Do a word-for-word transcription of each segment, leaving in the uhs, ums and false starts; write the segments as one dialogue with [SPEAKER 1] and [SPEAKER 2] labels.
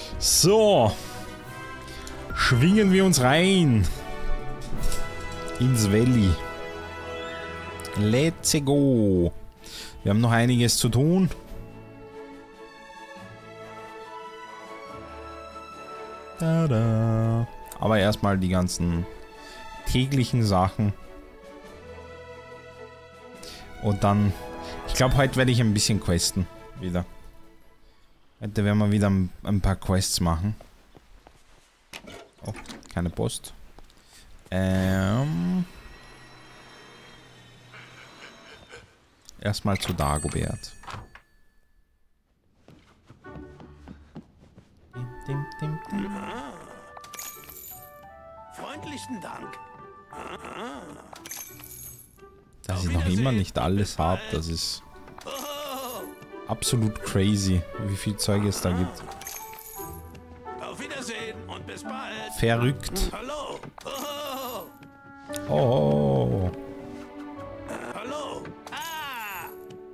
[SPEAKER 1] So. Schwingen wir uns rein. Ins Valley. Let's go. Wir haben noch einiges zu tun. Tada. Aber erstmal die ganzen täglichen Sachen. Und dann, ich glaube, heute werde ich ein bisschen questen. Wieder. Heute werden wir wieder ein, ein paar Quests machen. Oh, keine Post. Ähm. Erstmal zu Dagobert. Dim, dim, dim, dim.
[SPEAKER 2] Freundlichen Dank.
[SPEAKER 1] Dass ich noch immer nicht alles habe, das ist absolut crazy, wie viel Zeug es da gibt.
[SPEAKER 2] Auf Wiedersehen und bis bald.
[SPEAKER 1] Verrückt.
[SPEAKER 2] Hallo. Oh.
[SPEAKER 1] Oh.
[SPEAKER 2] Hallo. Ah.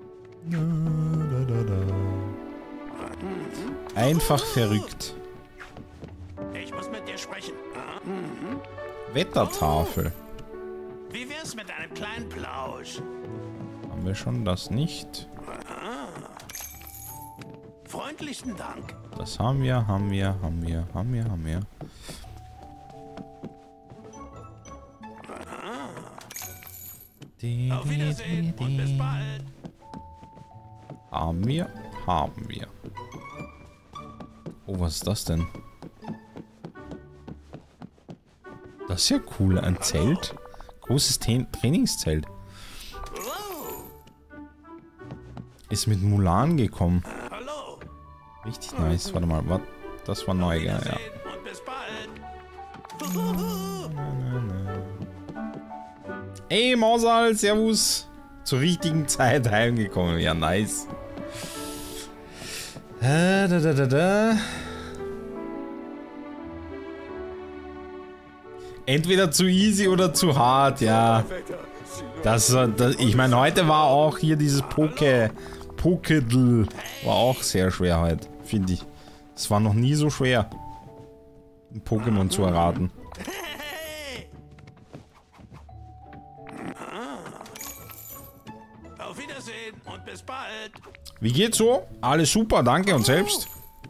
[SPEAKER 1] Einfach verrückt.
[SPEAKER 2] Ich muss mit dir sprechen.
[SPEAKER 1] Wettertafel.
[SPEAKER 2] Wie wär's mit einem kleinen Plausch?
[SPEAKER 1] Haben wir schon das nicht?
[SPEAKER 2] Freundlichen Dank.
[SPEAKER 1] Das haben wir, haben wir, haben wir, haben wir, haben wir.
[SPEAKER 2] Auf Wiedersehen und bis bald.
[SPEAKER 1] Haben wir, haben wir. Oh, was ist das denn? Das ist ja cool, ein Zelt. Großes Tra- Trainingszelt. Ist mit Mulan gekommen.
[SPEAKER 2] Hallo.
[SPEAKER 1] Richtig nice. Warte mal, was? Das war neu, ja. ja.
[SPEAKER 2] Und bis bald.
[SPEAKER 1] Ey, Mausal, servus. Zur richtigen Zeit heimgekommen. Ja, nice. Da, da, da, da, da. Entweder zu easy oder zu hart, ja. Das, das, ich meine, heute war auch hier dieses Poke... Pokedl. War auch sehr schwer heute, finde ich. Es war noch nie so schwer, ein Pokémon zu erraten.
[SPEAKER 2] Auf Wiedersehen und bis bald.
[SPEAKER 1] Wie geht's so? Alles super, danke und selbst?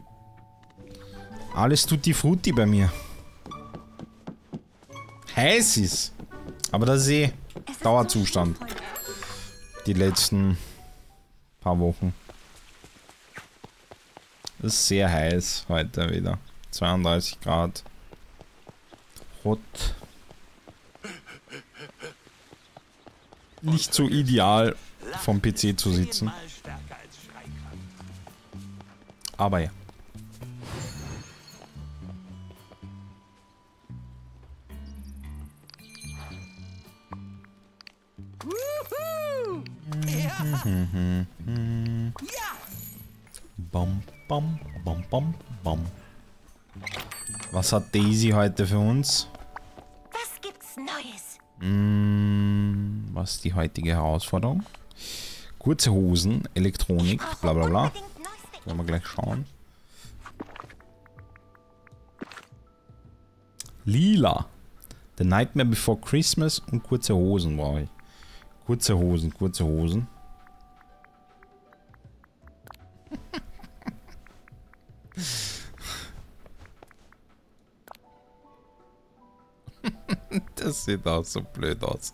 [SPEAKER 1] Alles tutti frutti bei mir. Heiß ist. Aber das ist eh Dauerzustand. Die letzten paar Wochen. Das ist sehr heiß heute wieder. zweiunddreißig Grad. Hot. Nicht so ideal vom P C zu sitzen. Aber ja. Bam, bam, bam, bam, bam. Was hat Daisy heute für uns?
[SPEAKER 3] Was gibt's Neues?
[SPEAKER 1] Hm, was ist die heutige Herausforderung? Kurze Hosen, Elektronik, bla bla bla. Wollen wir gleich schauen. Lila. The Nightmare Before Christmas und kurze Hosen brauche ich. Kurze Hosen, kurze Hosen. Das sieht auch so blöd aus.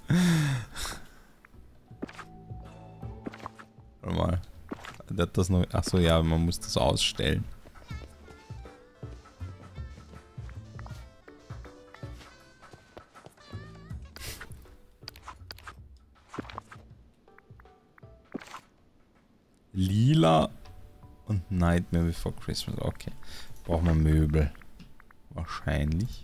[SPEAKER 1] Warte mal. Der hat das noch. Achso, ja, man muss das ausstellen. Lila und Nightmare Before Christmas. Okay. Brauchen wir Möbel. Wahrscheinlich.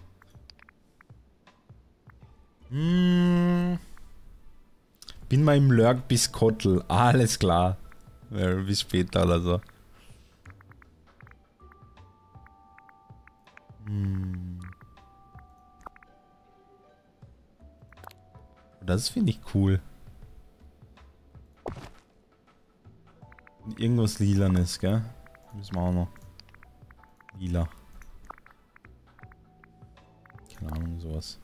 [SPEAKER 1] Hm. Bin mal im Lurk bis Kottel. Alles klar. Ja, bis später oder so. Hm. Das finde ich cool. Irgendwas Lilanes, gell? Müssen wir auch noch. Lila. Keine Ahnung, sowas.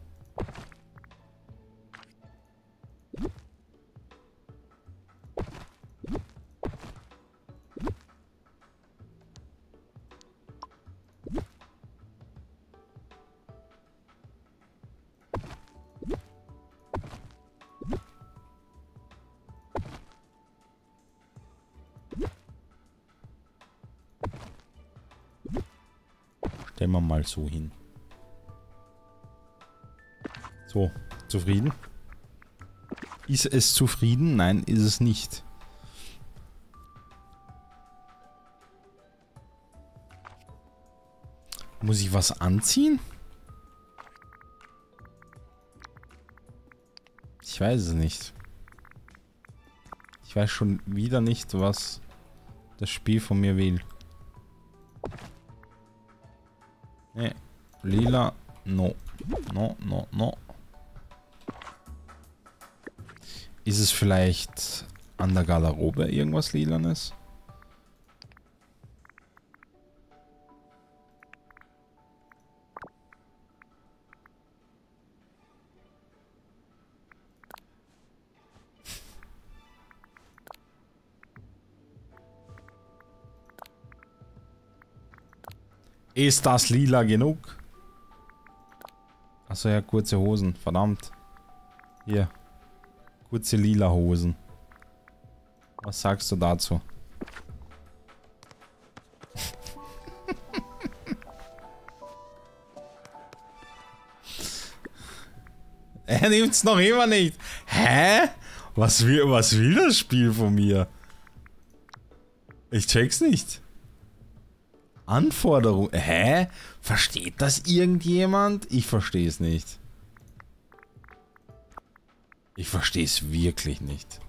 [SPEAKER 1] Stellen wir mal so hin. So, zufrieden? Ist es zufrieden? Nein, ist es nicht. Muss ich was anziehen? Ich weiß es nicht. Ich weiß schon wieder nicht, was das Spiel von mir will. Nee. Lila. No. No, no, no. Ist es vielleicht an der Garderobe irgendwas Lilanes? Ist das lila genug? Achso, ja, kurze Hosen. Verdammt. Hier. Kurze lila Hosen. Was sagst du dazu? Er nimmt's noch immer nicht. Hä? Was will, was will das Spiel von mir? Ich check's nicht. Anforderung. Hä? Versteht das irgendjemand? Ich verstehe es nicht. Ich verstehe es wirklich nicht.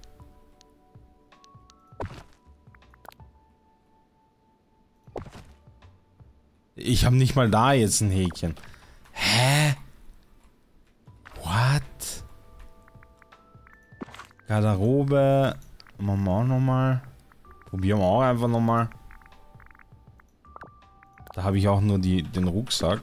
[SPEAKER 1] Ich habe nicht mal da jetzt ein Häkchen. Hä? What? Garderobe. Machen wir auch nochmal. Probieren wir auch einfach nochmal. Da habe ich auch nur die, den Rucksack.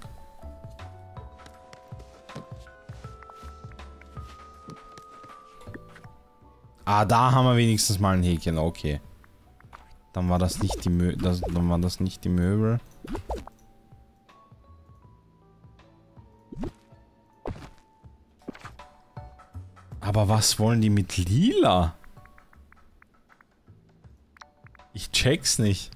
[SPEAKER 1] Ah, da haben wir wenigstens mal ein Häkchen. Okay. Dann war das nicht die Mö das, dann war das nicht die Möbel. Aber was wollen die mit lila? Ich check's nicht.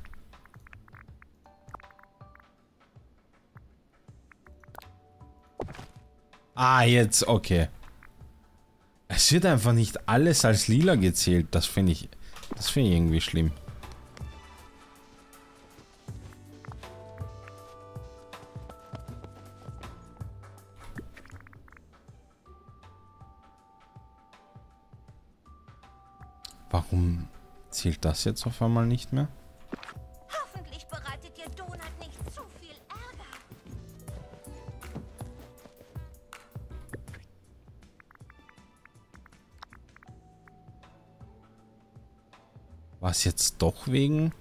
[SPEAKER 1] Ah, jetzt, okay. Es wird einfach nicht alles als lila gezählt. Das finde ich, das finde ich irgendwie schlimm. Warum zählt das jetzt auf einmal nicht mehr?
[SPEAKER 3] Hoffentlich bereitet dir Donut nicht zu viel Ärger.
[SPEAKER 1] War es jetzt doch wegen?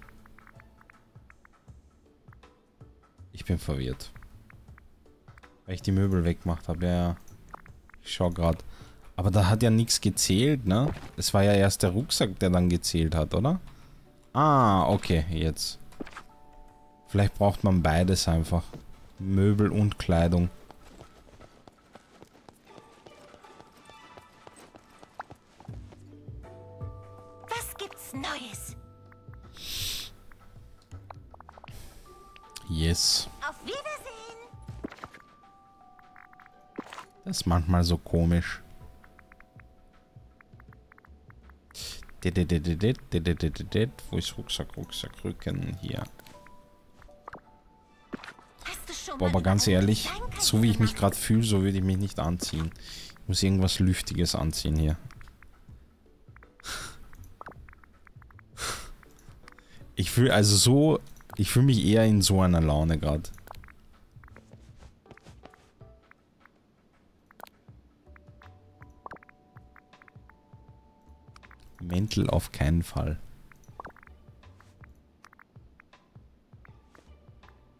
[SPEAKER 1] Ich bin verwirrt. Weil ich die Möbel weggemacht habe. Ja, ich schau gerade. Aber da hat ja nichts gezählt, ne? Es war ja erst der Rucksack, der dann gezählt hat, oder? Ah, okay, jetzt. Vielleicht braucht man beides einfach. Möbel und Kleidung.
[SPEAKER 3] Was gibt's Neues?
[SPEAKER 1] Yes.
[SPEAKER 3] Auf Wiedersehen.
[SPEAKER 1] Das ist manchmal so komisch. Wo ist Rucksack, Rucksack, Rücken? Hier.
[SPEAKER 3] Hast du schon
[SPEAKER 1] Boah,
[SPEAKER 3] mal
[SPEAKER 1] aber ganz
[SPEAKER 3] eine
[SPEAKER 1] ehrlich,
[SPEAKER 3] Kleinigkeit
[SPEAKER 1] so wie ich mich
[SPEAKER 3] gemacht?
[SPEAKER 1] gerade fühle, so würde ich mich nicht anziehen. Ich muss irgendwas Lüftiges anziehen hier. Ich fühle also so, ich fühle mich eher in so einer Laune gerade. Mäntel auf keinen Fall.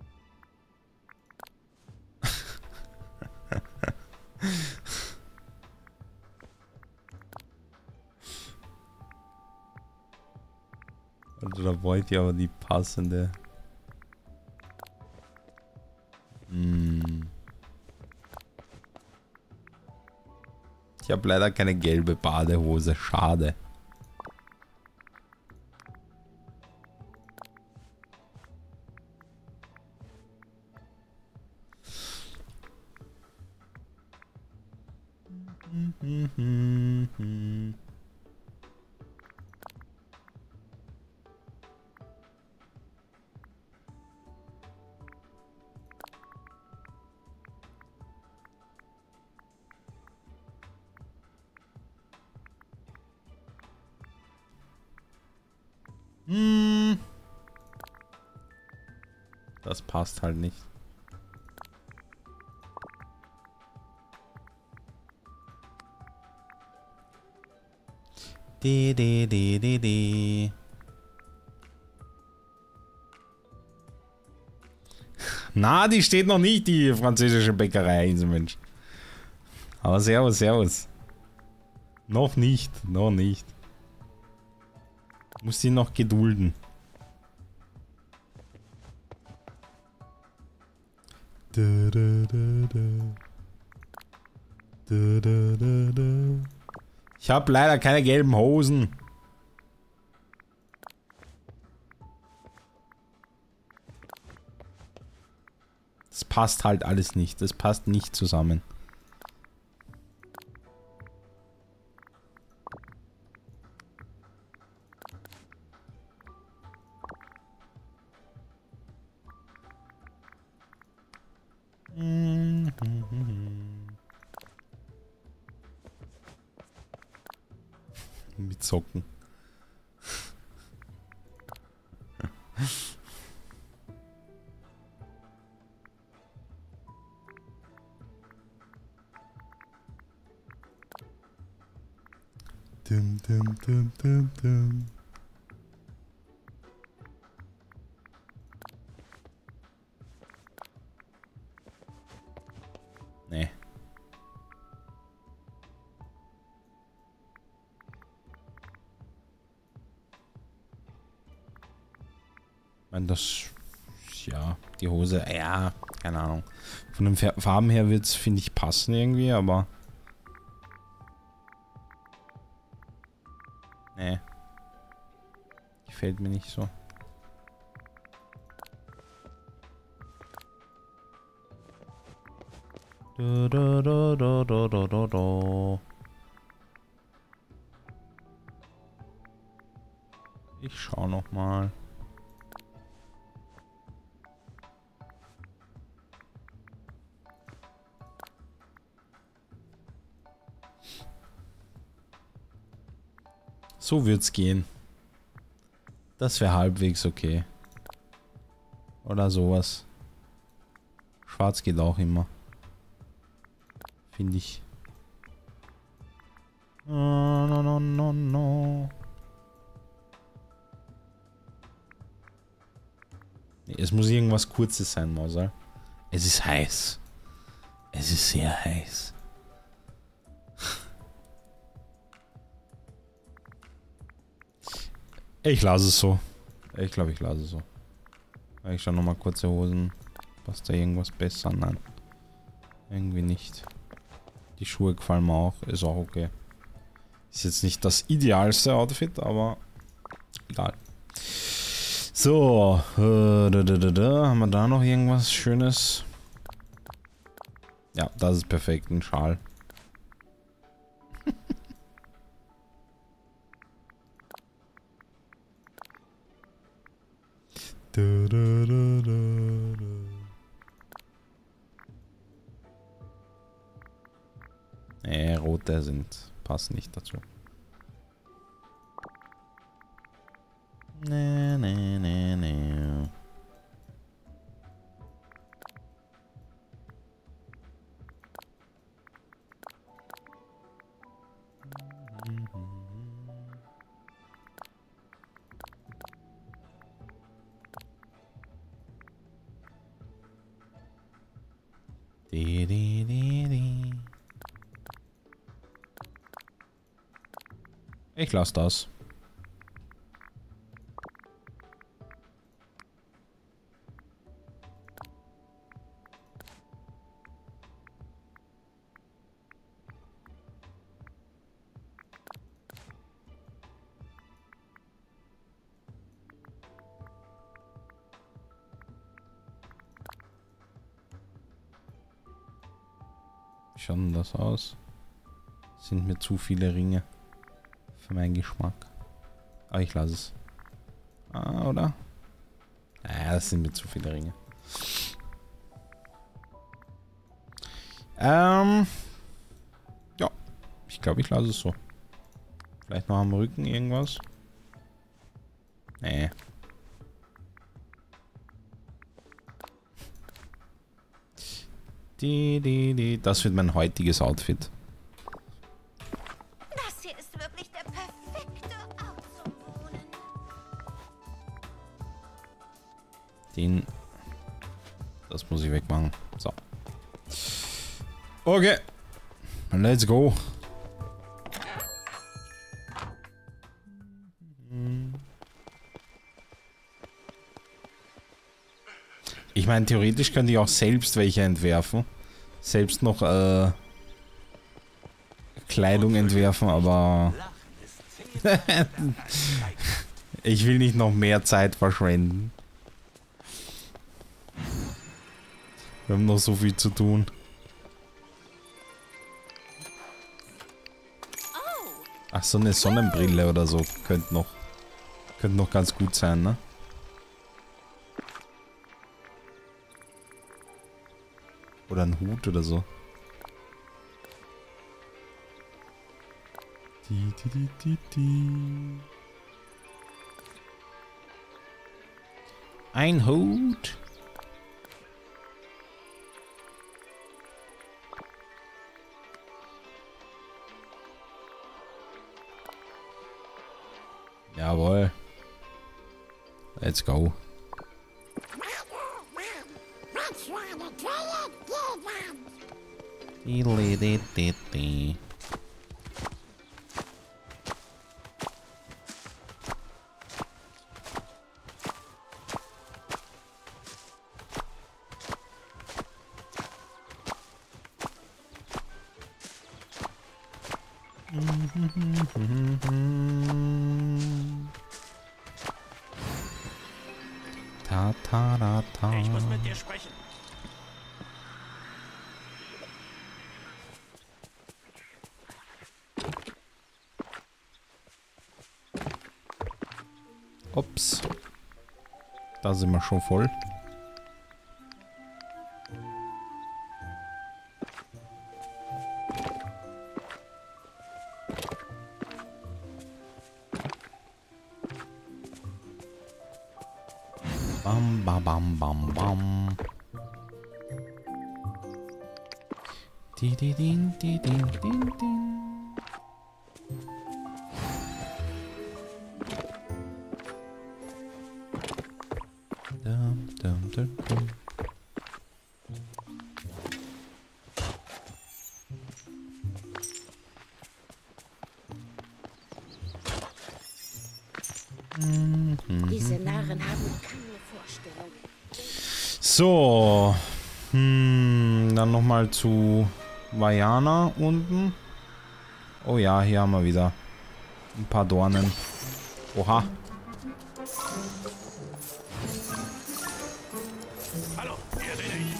[SPEAKER 1] Da wollte ich aber die passende. Hm. Ich habe leider keine gelbe Badehose. Schade. Hm. Das passt halt nicht. De, de, de, de, de. Na, die steht noch nicht, die französische Bäckerei, Mensch. Aber servus, servus. Noch nicht, noch nicht. Muss sie noch gedulden. Da, da, da, da. Da, da, da, da. Ich habe leider keine gelben Hosen. Das passt halt alles nicht. Das passt nicht zusammen. Mit Socken. Dum, dum, dum, dum, dum. Nee. Ich meine, das... Ja, die Hose... Ja, keine Ahnung. Von den Farben her wird es, finde ich, passen irgendwie, aber... Nee. Gefällt mir nicht so. Da, da, da, da, da, da, da, da. Ich schau noch mal. So wird's gehen. Das wäre halbwegs okay. Oder sowas. Schwarz geht auch immer. Finde ich. No, no, no, no, no. Nee, es muss irgendwas Kurzes sein, Mausal. Es ist heiß. Es ist sehr heiß. Ich lasse es so. Ich glaube, ich lasse es so. Ich schaue nochmal kurze Hosen. Passt da irgendwas besser? Nein. Irgendwie nicht. Die Schuhe gefallen mir auch. Ist auch okay. Ist jetzt nicht das idealste Outfit, aber egal. So. Äh, da, da, da, da. Haben wir da noch irgendwas Schönes? Ja, das ist perfekt. Ein Schal. Da, da, da, da, da. Nee, rote sind, passen nicht dazu. Nee, nee, nee, nee. Die, die, die, die. Ich lasse das. Wie schaut denn das aus? Sind mir zu viele Ringe. Für meinen Geschmack. Aber ich lasse es. Ah, oder? Ah, das sind mir zu viele Ringe. Ähm. Ja. Ich glaube, ich lasse es so. Vielleicht noch am Rücken irgendwas. Nee. Die, die, die. Das wird mein heutiges Outfit.
[SPEAKER 3] Das hier ist wirklich der perfekte Ort zum Wohnen.
[SPEAKER 1] Den. Das muss ich wegmachen. So. Okay. Let's go. Ich meine, theoretisch könnte ich auch selbst welche entwerfen. Selbst noch äh, Kleidung entwerfen, aber ich will nicht noch mehr Zeit verschwenden. Wir haben noch so viel zu tun. Ach, so eine Sonnenbrille oder so könnte noch, könnte noch ganz gut sein, ne? Oder ein Hut oder so. Die, die, die, die, die. Ein Hut. Jawohl. Let's go. Ta ta ta ta.
[SPEAKER 2] Ich muss mit dir sprechen.
[SPEAKER 1] Ups. Da sind wir schon voll. Bam, bam, bam, bam, bam. Die, die, din, die, din, din, din. Dum, dum, dum, dum.
[SPEAKER 4] Diese Narren haben keine Vorstellung.
[SPEAKER 1] So. Hm, dann nochmal zu Vajana unten. Oh ja, hier haben wir wieder ein paar Dornen. Oha.
[SPEAKER 2] Hallo, hier bin ich.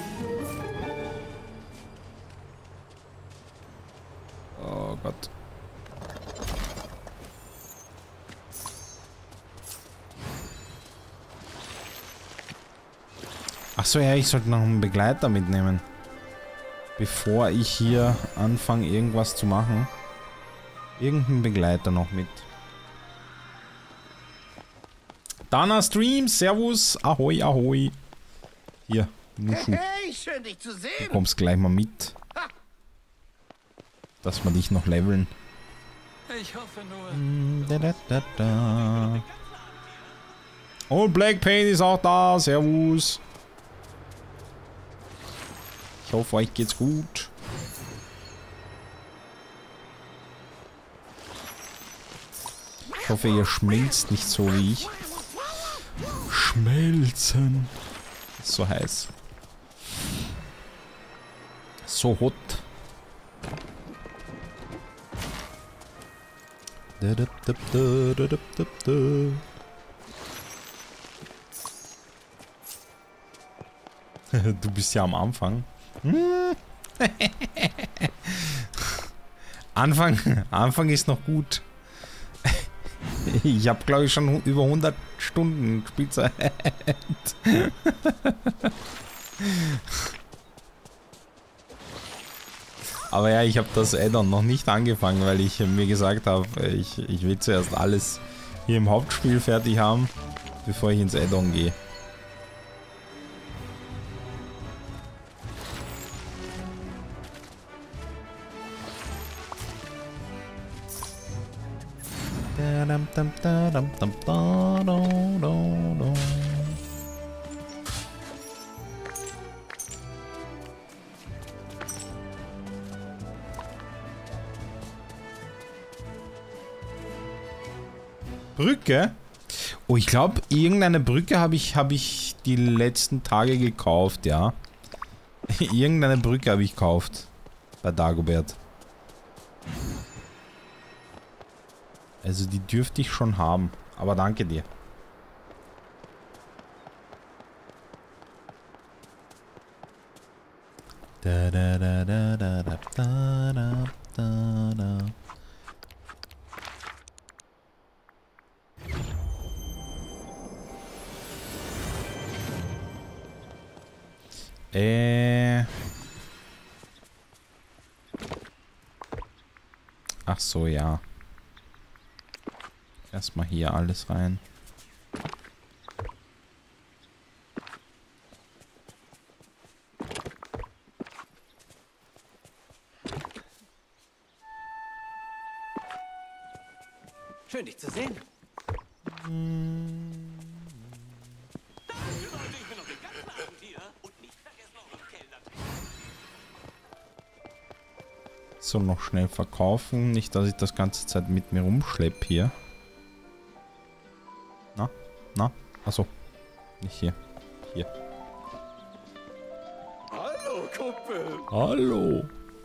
[SPEAKER 1] Oh Gott. Ach so, ja, ich sollte noch einen Begleiter mitnehmen. Bevor ich hier anfange, irgendwas zu machen. Irgendeinen Begleiter noch mit. Dana Streams, Servus, Ahoi, Ahoi. Hier, Muschu.
[SPEAKER 5] Hey, schön dich zu
[SPEAKER 1] Du
[SPEAKER 5] sehen.
[SPEAKER 1] kommst gleich mal mit. Dass wir dich noch leveln.
[SPEAKER 2] Ich hoffe nur.
[SPEAKER 1] Mm, Da, da, da, da. Und Black Pain ist auch da, Servus. Ich hoffe, euch geht's gut. Ich hoffe, ihr schmilzt nicht so wie ich. Schmelzen. Ist so heiß. So hot. Da, da, da, da, da, da, da. Du bist ja am Anfang. Hm, Anfang, Anfang ist noch gut. Ich habe, glaube ich, schon über hundert Stunden Spielzeit. Aber ja, ich habe das Add-on noch nicht angefangen, weil ich mir gesagt habe, ich, ich will zuerst alles hier im Hauptspiel fertig haben, bevor ich ins Add-on gehe. Brücke? Oh, ich glaube, irgendeine Brücke habe ich, hab ich die letzten Tage gekauft, ja. Irgendeine Brücke habe ich gekauft. Bei Dagobert. Also die dürfte ich schon haben. Aber danke dir. Da, da, da, da, da, da, da, da, da. Äh. Ach so, ja. Erstmal hier alles rein.
[SPEAKER 2] Schön, dich zu sehen.
[SPEAKER 1] So, noch schnell verkaufen. Nicht, dass ich das ganze Zeit mit mir rumschleppe hier. Na? Na? Achso. Nicht hier. Hier.
[SPEAKER 2] Hallo, Kumpel.
[SPEAKER 1] Hallo.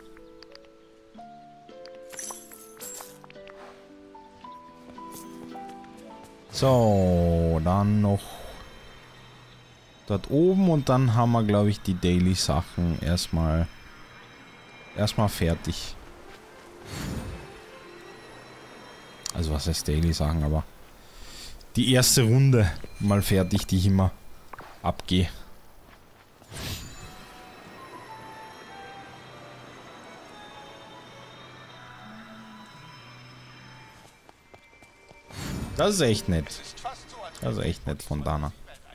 [SPEAKER 1] So, dann noch dort oben und dann haben wir, glaube ich, die Daily-Sachen erstmal erstmal fertig. Also was heißt Daily-Sachen, aber die erste Runde mal fertig, die ich immer abgehe. Das ist echt nett. Das ist echt nett von Dana.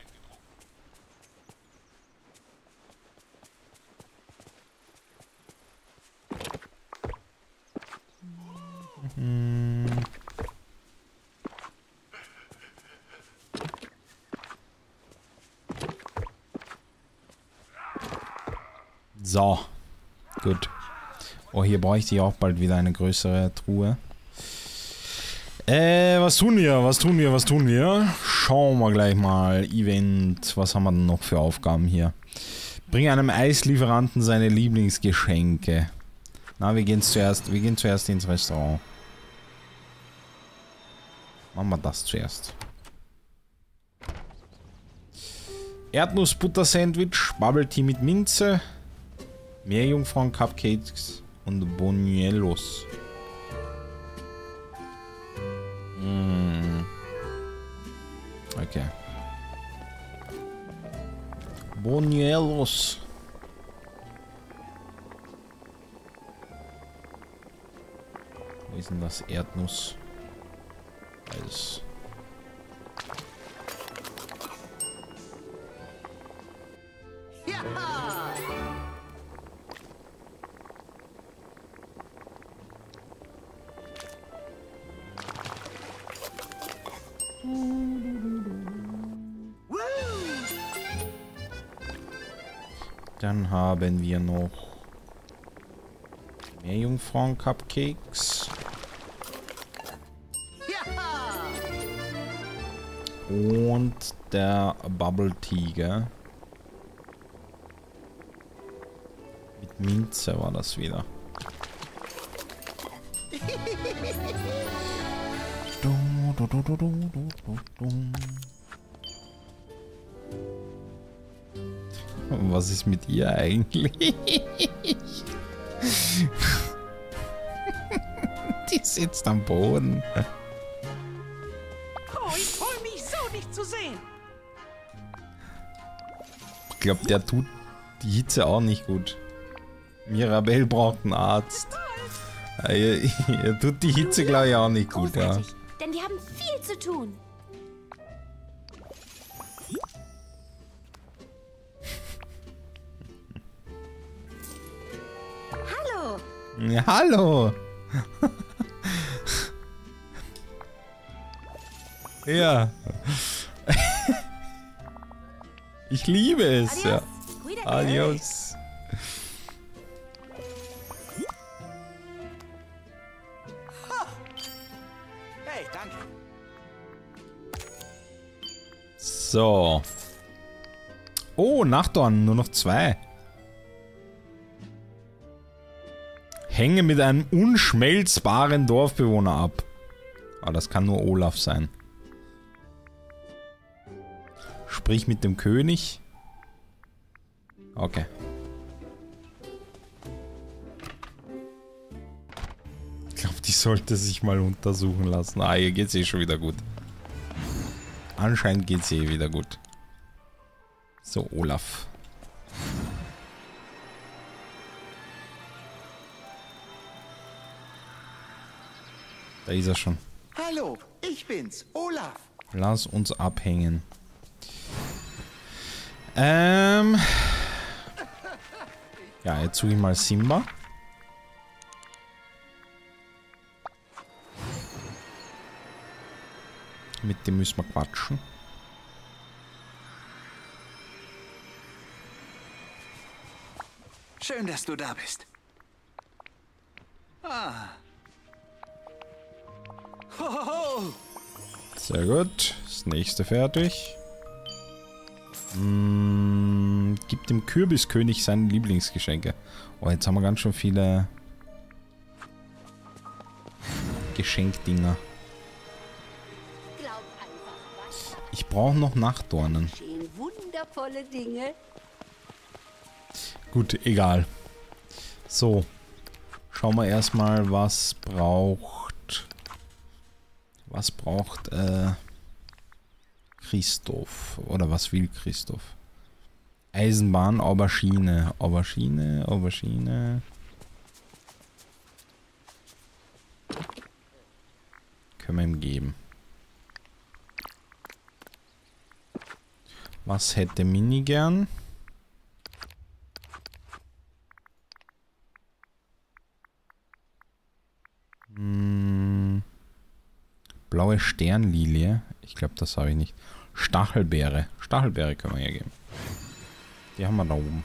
[SPEAKER 1] So. Gut. Oh, hier bräuchte ich auch bald wieder eine größere Truhe. Äh, was tun wir? Was tun wir? Was tun wir? Schauen wir gleich mal. Event. Was haben wir denn noch für Aufgaben hier? Bring einem Eislieferanten seine Lieblingsgeschenke. Na, wir gehen zuerst. Wir gehen zuerst ins Restaurant. Machen wir das zuerst. Erdnussbutter-Sandwich, Bubble Tea mit Minze, Meerjungfrauen-Cupcakes und Boniellos. Mm. Okay. Boniellos. Wo ist denn das Erdnuss? Alles. Dann haben wir noch Meerjungfrauen-Cupcakes. Und der Bubble Tiger. Mit Minze war das wieder. Was ist mit ihr eigentlich? Die sitzt am Boden.
[SPEAKER 5] Oh, ich freue mich so, dich zu sehen.
[SPEAKER 1] Ich glaube, der tut die Hitze auch nicht gut. Mirabelle braucht einen Arzt. Er, er tut die Hitze, glaube ich, auch nicht gut, ja.
[SPEAKER 3] Großartig, denn die haben viel zu tun. Hallo.
[SPEAKER 1] Ja, hallo. Ja. Ich liebe es,
[SPEAKER 3] Adios.
[SPEAKER 1] ja.
[SPEAKER 3] Cuídate.
[SPEAKER 1] Adios.
[SPEAKER 2] Hey, danke.
[SPEAKER 1] So. Oh, Nachtdorn, nur noch zwei. Hänge mit einem unschmelzbaren Dorfbewohner ab. Ah, das kann nur Olaf sein. Sprich mit dem König. Okay. Ich glaube, die sollte sich mal untersuchen lassen. Ah, hier geht's eh schon wieder gut. Anscheinend geht's eh wieder gut. So, Olaf. Da ist er schon.
[SPEAKER 6] Hallo, ich bin's, Olaf.
[SPEAKER 1] Lass uns abhängen. Ähm. Ja, jetzt suche ich mal Simba. Mit dem müssen wir quatschen.
[SPEAKER 6] Schön, dass du da bist. Ah. Hohoho.
[SPEAKER 1] Sehr gut. Das nächste fertig. Mm, gib dem Kürbiskönig seine Lieblingsgeschenke. Oh, jetzt haben wir ganz schön viele Geschenkdinger.
[SPEAKER 4] Glaub einfach, was
[SPEAKER 1] Ich brauche noch Nachtdornen.
[SPEAKER 4] geschehen. Wundervolle Dinge.
[SPEAKER 1] Gut, egal. So. Schauen wir erstmal, was braucht. Was braucht äh, Christoph? Oder was will Christoph? Eisenbahn, Aubergine. Aubergine, Aubergine. Können wir ihm geben. Was hätte Mini gern? Hm. Blaue Sternlilie. Ich glaube, das habe ich nicht. Stachelbeere. Stachelbeere können wir hier geben. Die haben wir da oben.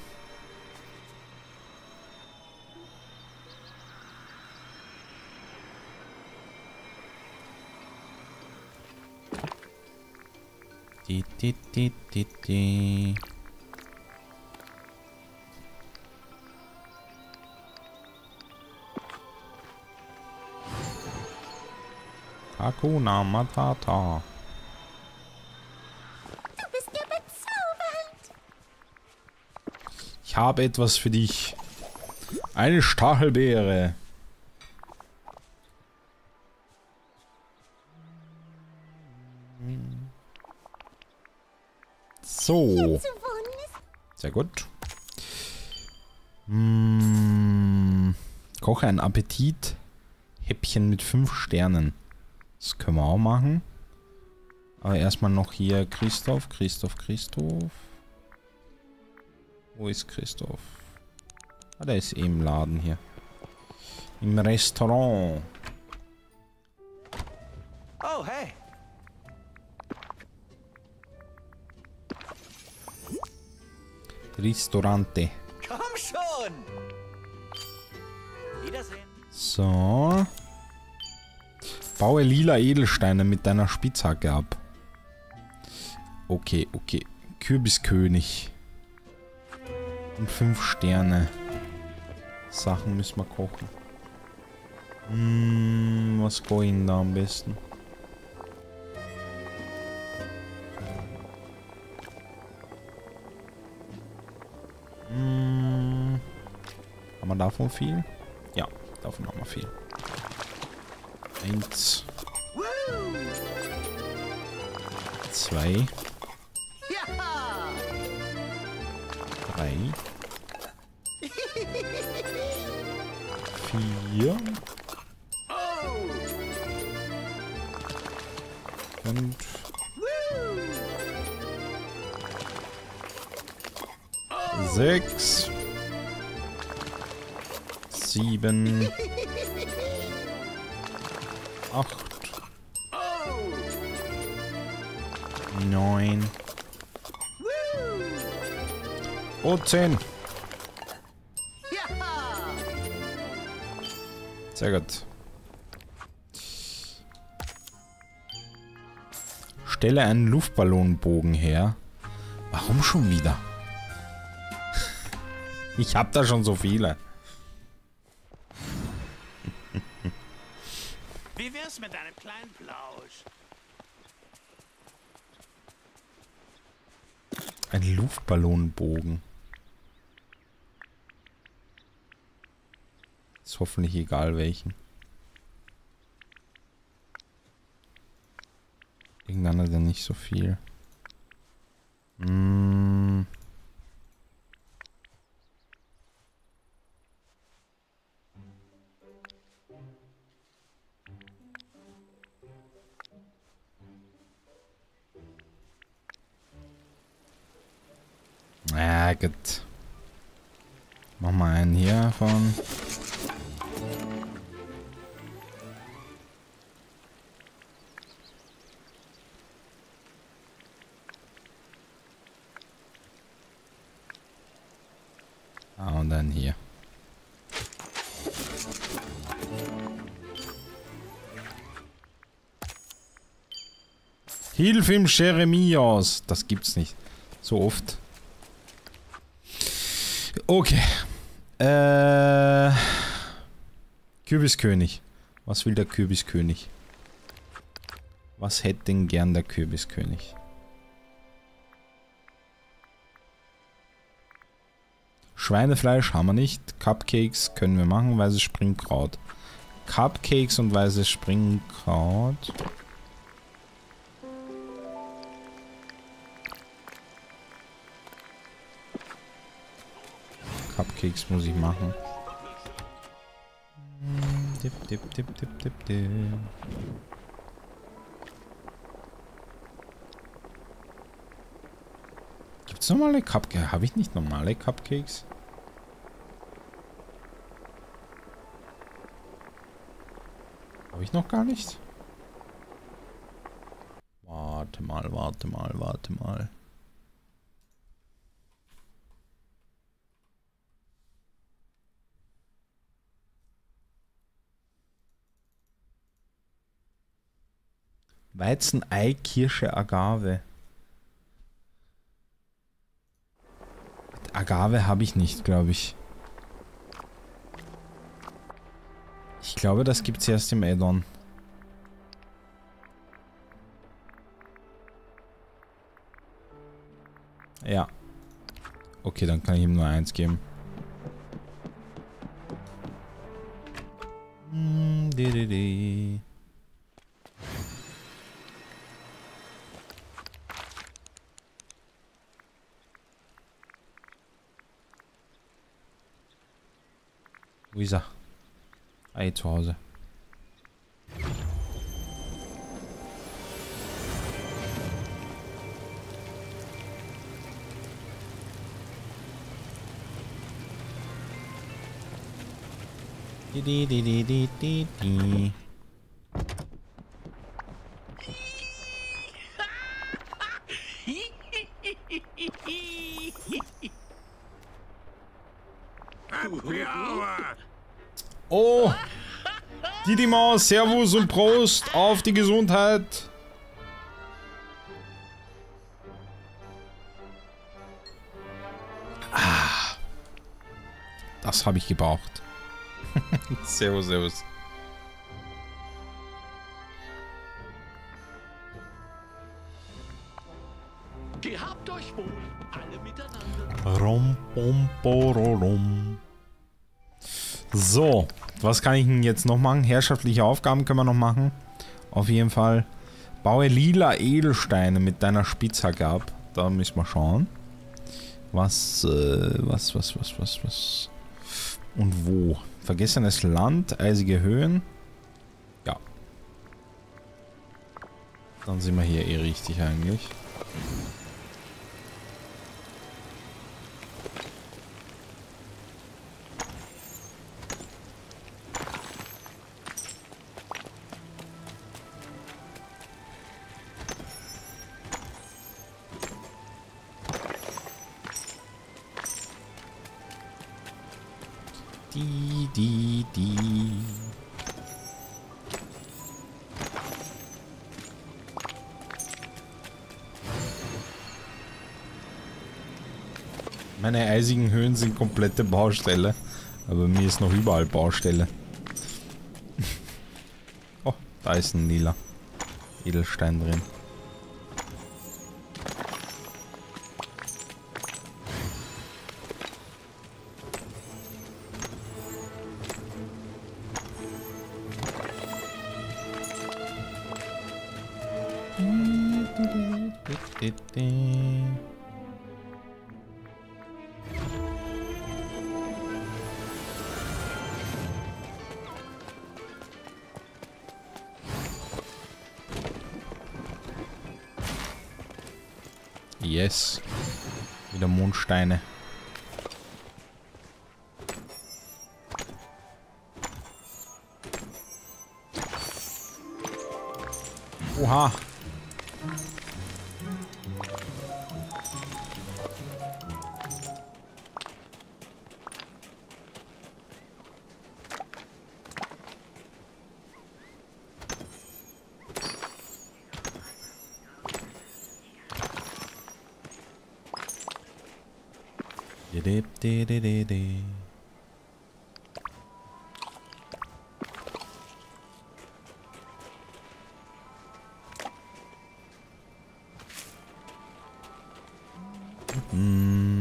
[SPEAKER 1] Die, die, die, die, die. Hakuna Matata.
[SPEAKER 3] Du bist ja bezaubernd.
[SPEAKER 1] Ich habe etwas für dich. Eine Stachelbeere. So.
[SPEAKER 3] Zu wohnen ist
[SPEAKER 1] Sehr gut. Mm, koche ein Appetit. Häppchen mit fünf Sternen. Das können wir auch machen. Aber erstmal noch hier Christoph. Christoph, Christoph. Wo ist Christoph? Ah, der ist eh im Laden hier. Im Restaurant.
[SPEAKER 6] Oh, hey.
[SPEAKER 1] Ristorante.
[SPEAKER 6] Komm schon. Wiedersehen.
[SPEAKER 1] So. Baue lila Edelsteine mit deiner Spitzhacke ab. Okay, okay. Kürbiskönig. Und fünf Sterne. Sachen müssen wir kochen. Hm, was going da am besten? Hm, Haben wir davon viel? Ja, davon haben wir viel. Eins. Zwei. Drei. Vier. Fünf. Sechs. Sieben. Acht. Neun. Und zehn. Sehr gut. Stelle einen Luftballonbogen her. Warum schon wieder? Ich hab da schon so viele.
[SPEAKER 2] Wie wär's mit einem kleinen Plausch?
[SPEAKER 1] Ein Luftballonbogen. Ist hoffentlich egal welchen. Irgendeiner hat ja nicht so viel. Hm. Ja, gut. Machen wir einen hier von. Ah, und dann hier. Hilf ihm, Jeremias. Das gibt's nicht. So oft. Okay. Äh. Kürbiskönig. Was will der Kürbiskönig? Was hätte denn gern der Kürbiskönig? Schweinefleisch haben wir nicht. Cupcakes können wir machen. Weißes Springkraut. Cupcakes und weißes Springkraut. Cupcakes muss ich machen. Dip, dip, dip, dip, dip, dip. Gibt's normale Cupcakes? Habe ich nicht normale Cupcakes? Habe ich noch gar nicht? Warte mal, warte mal, warte mal. Weizen, Ei, Kirsche, Agave. Agave habe ich nicht, glaube ich. Ich glaube, das gibt es erst im Add-on. Ja. Okay, dann kann ich ihm nur eins geben. Hm, di, di, di. Wo ist er? Ei zu Hause. Di, di, di, di, di, di, di. Oh! Didima, Servus und Prost auf die Gesundheit! Ah, das habe ich gebraucht. Servus, servus.
[SPEAKER 2] Gehabt euch wohl, alle miteinander.
[SPEAKER 1] Rom, pom, pororom. So, was kann ich denn jetzt noch machen? Herrschaftliche Aufgaben können wir noch machen. Auf jeden Fall. Baue lila Edelsteine mit deiner Spitzhacke ab. Da müssen wir schauen. Was, äh, was, was, was, was, was. Und wo? Vergessenes Land, eisige Höhen. Ja. Dann sind wir hier eh richtig eigentlich. Die, die, die. Meine eisigen Höhen sind komplette Baustelle. Aber mir ist noch überall Baustelle. Oh, da ist ein lila Edelstein drin. Yes. Wieder Mondsteine. Oha. Hm.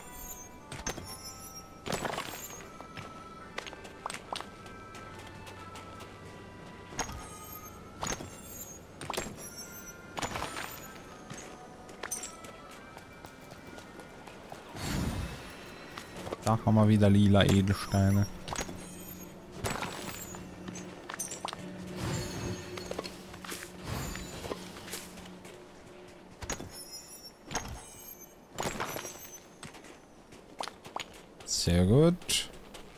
[SPEAKER 1] Da haben wir wieder lila Edelsteine. Sehr gut.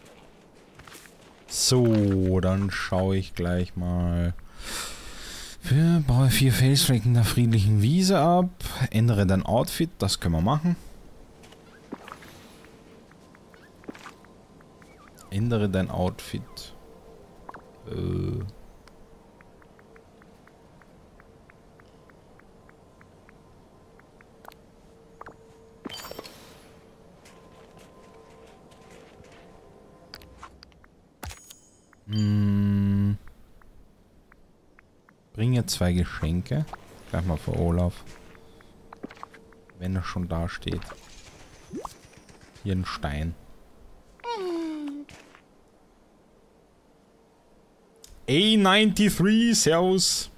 [SPEAKER 1] So, dann schaue ich gleich mal. Für baue vier Felsflecken der friedlichen Wiese ab. Ändere dein Outfit, das können wir machen. Ändere dein Outfit. Äh. Hm. Bringe zwei Geschenke. Gleich mal für Olaf. Wenn er schon da steht. Hier ein Stein. A dreiundneunzig, servus.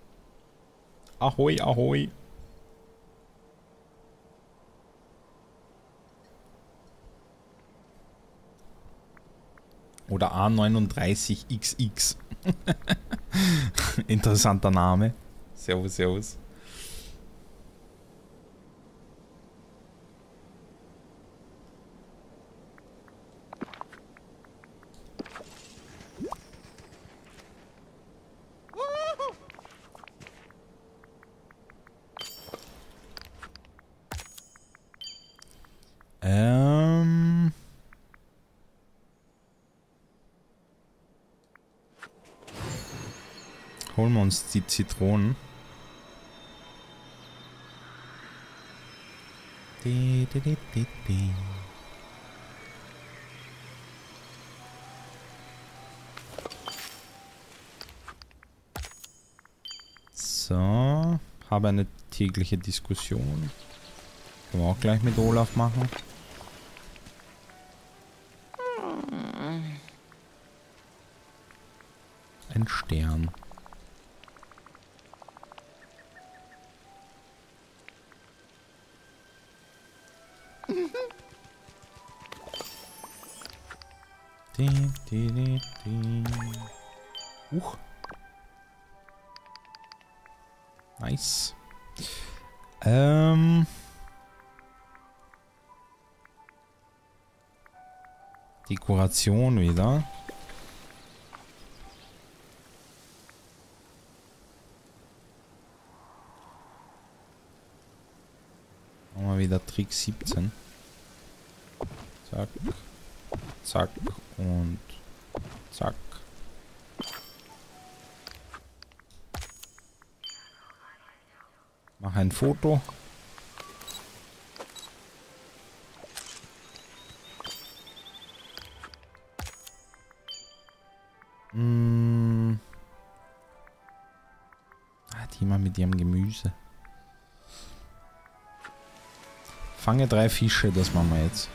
[SPEAKER 1] Ahoi, ahoi. Oder A neununddreißig X X. Interessanter Name. Servus, servus. Ähm... Holen wir uns die Zitronen. Die, die, die, die, die. So, habe eine tägliche Diskussion. Können wir auch gleich mit Olaf machen. kein Stern. Di, di, di, di. Huch. Nice. Ähm. Dekoration wieder. Machen wir wieder Trick siebzehn. Zack. Zack und zack. Mach ein Foto. Hm. Ah, die mal mit ihrem Gemüse. Fange drei Fische, das machen wir jetzt.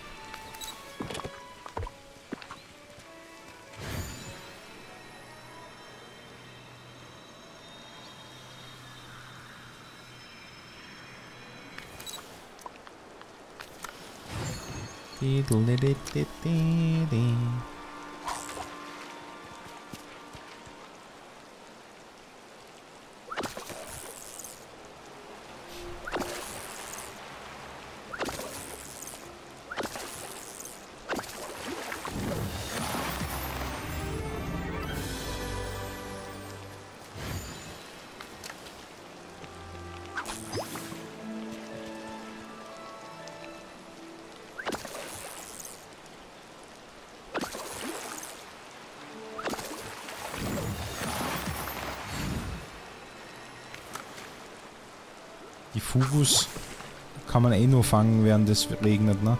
[SPEAKER 1] Die Fugus kann man eh nur fangen, während es regnet, ne?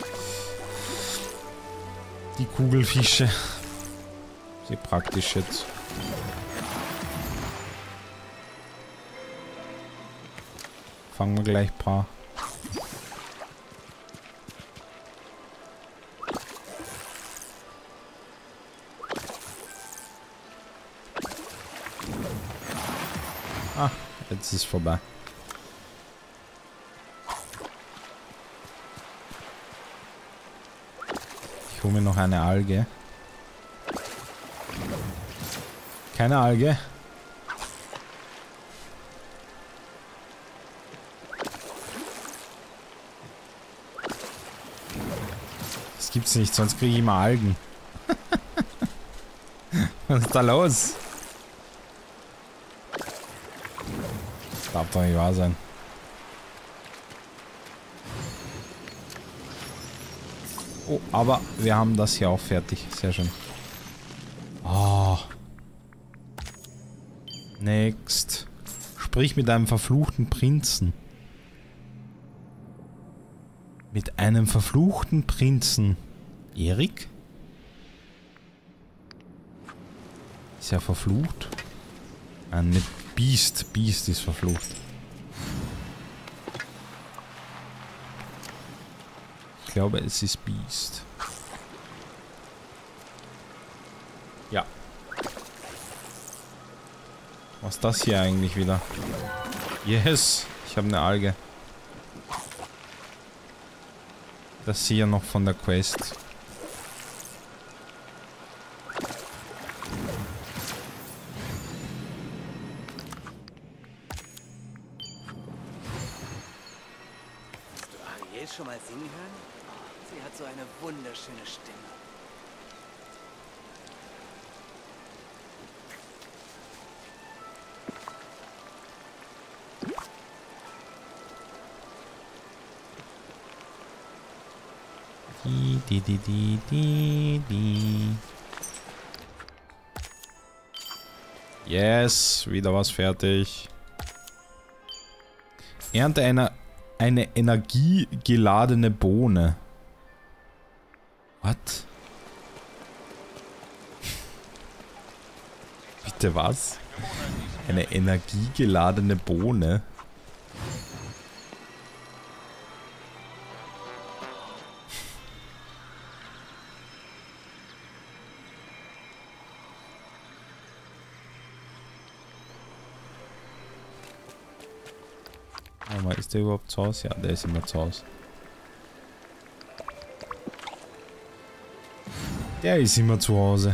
[SPEAKER 1] Die Kugelfische. Sehr praktisch jetzt. Fangen wir gleich ein paar. Ah, jetzt ist es vorbei. Ich hole mir noch eine Alge. Keine Alge. Das gibt's nicht, sonst kriege ich immer Algen. Was ist da los? Das darf doch nicht wahr sein. Oh, aber wir haben das hier auch fertig. Sehr schön. Oh. Next. Sprich mit einem verfluchten Prinzen. Mit einem verfluchten Prinzen. Erik? Ist er verflucht? Nein, nicht Beast. Beast ist verflucht. Ich glaube, es ist Beast. Ja. Was ist das hier eigentlich wieder? Yes, ich habe eine Alge. Das hier noch von der Quest.
[SPEAKER 6] Hast du Ariel schon mal singen hören? Sie hat so eine wunderschöne Stimme.
[SPEAKER 1] Die, die, die, die, die, die. Yes, wieder was fertig. Ernte eine, eine energiegeladene Bohne. What? Bitte was? Eine energiegeladene Bohne? Warte mal, ist der überhaupt zu Hause? Ja, der ist immer zu Hause. Der ist immer zu Hause.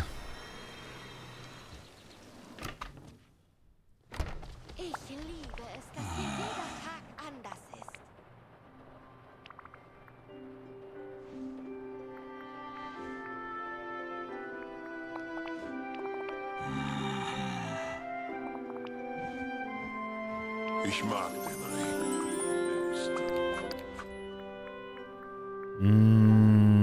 [SPEAKER 3] Ich liebe es, dass hier jeder Tag anders ist.
[SPEAKER 2] Ich mag den Regen.
[SPEAKER 1] Mm.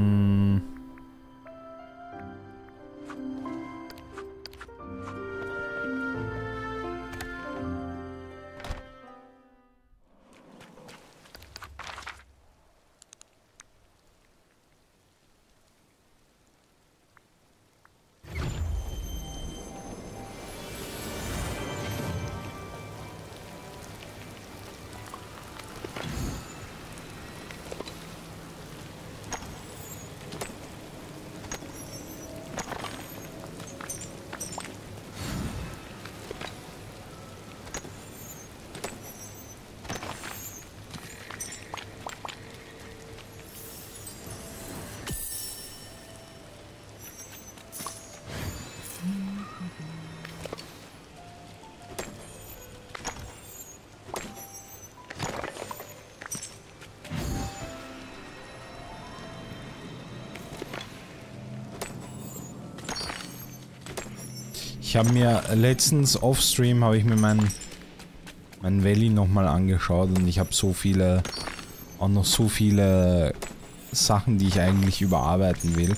[SPEAKER 1] Ich habe mir letztens off-stream habe ich mir mein mein Valley nochmal angeschaut und ich habe so viele auch noch so viele Sachen, die ich eigentlich überarbeiten will.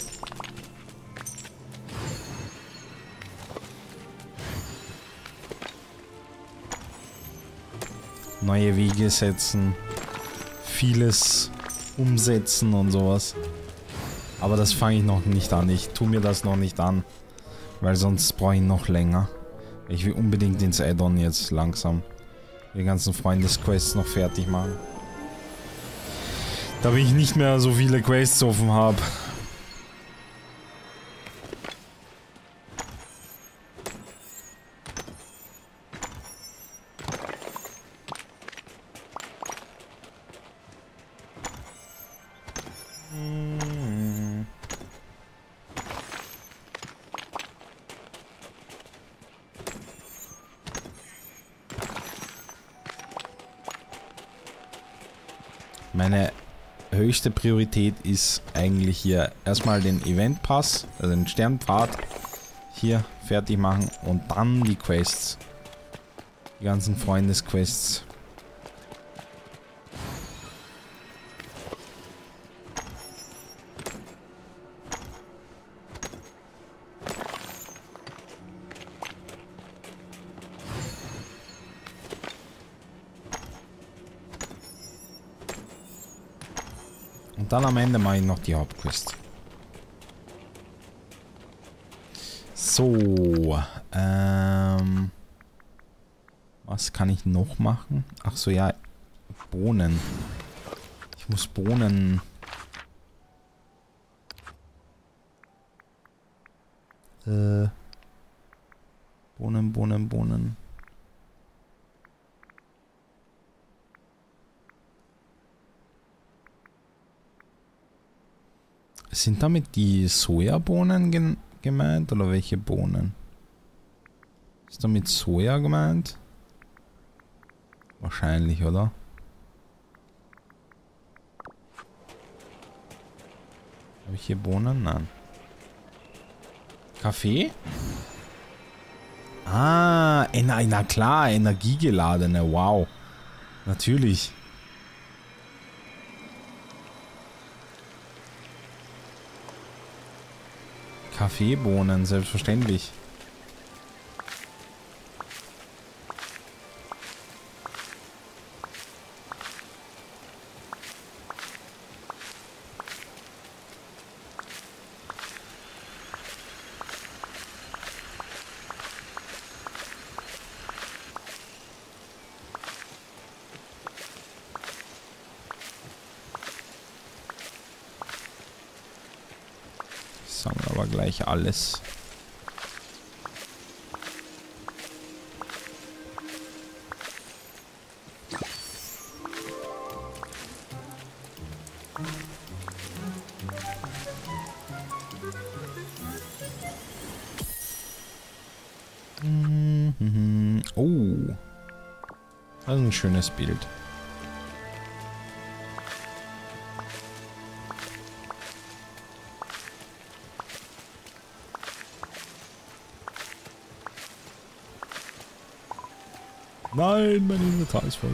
[SPEAKER 1] Neue Wege setzen, vieles umsetzen und sowas. Aber das fange ich noch nicht an. Ich tue mir das noch nicht an. Weil sonst brauche ich noch länger. Ich will unbedingt ins Add-on jetzt langsam die ganzen Freundesquests noch fertig machen. Da ich nicht mehr so viele Quests offen habe. Meine höchste Priorität ist eigentlich hier erstmal den Event Pass, also den Sternpfad hier fertig machen und dann die Quests. Die ganzen Freundesquests. Und dann am Ende mache ich noch die Hauptquest. So, ähm, was kann ich noch machen? Ach so, ja, Bohnen. Ich muss Bohnen. Äh, Bohnen, Bohnen, Bohnen. Sind damit die Sojabohnen ge gemeint oder welche Bohnen? Ist damit Soja gemeint? Wahrscheinlich, oder? Habe ich hier Bohnen? Nein. Kaffee? Ah, na, na klar, energiegeladene, wow. Natürlich. Kaffeebohnen, selbstverständlich. Sammle aber gleich alles. Das ist ein schönes Bild. Nein, mein Inventar ist voll.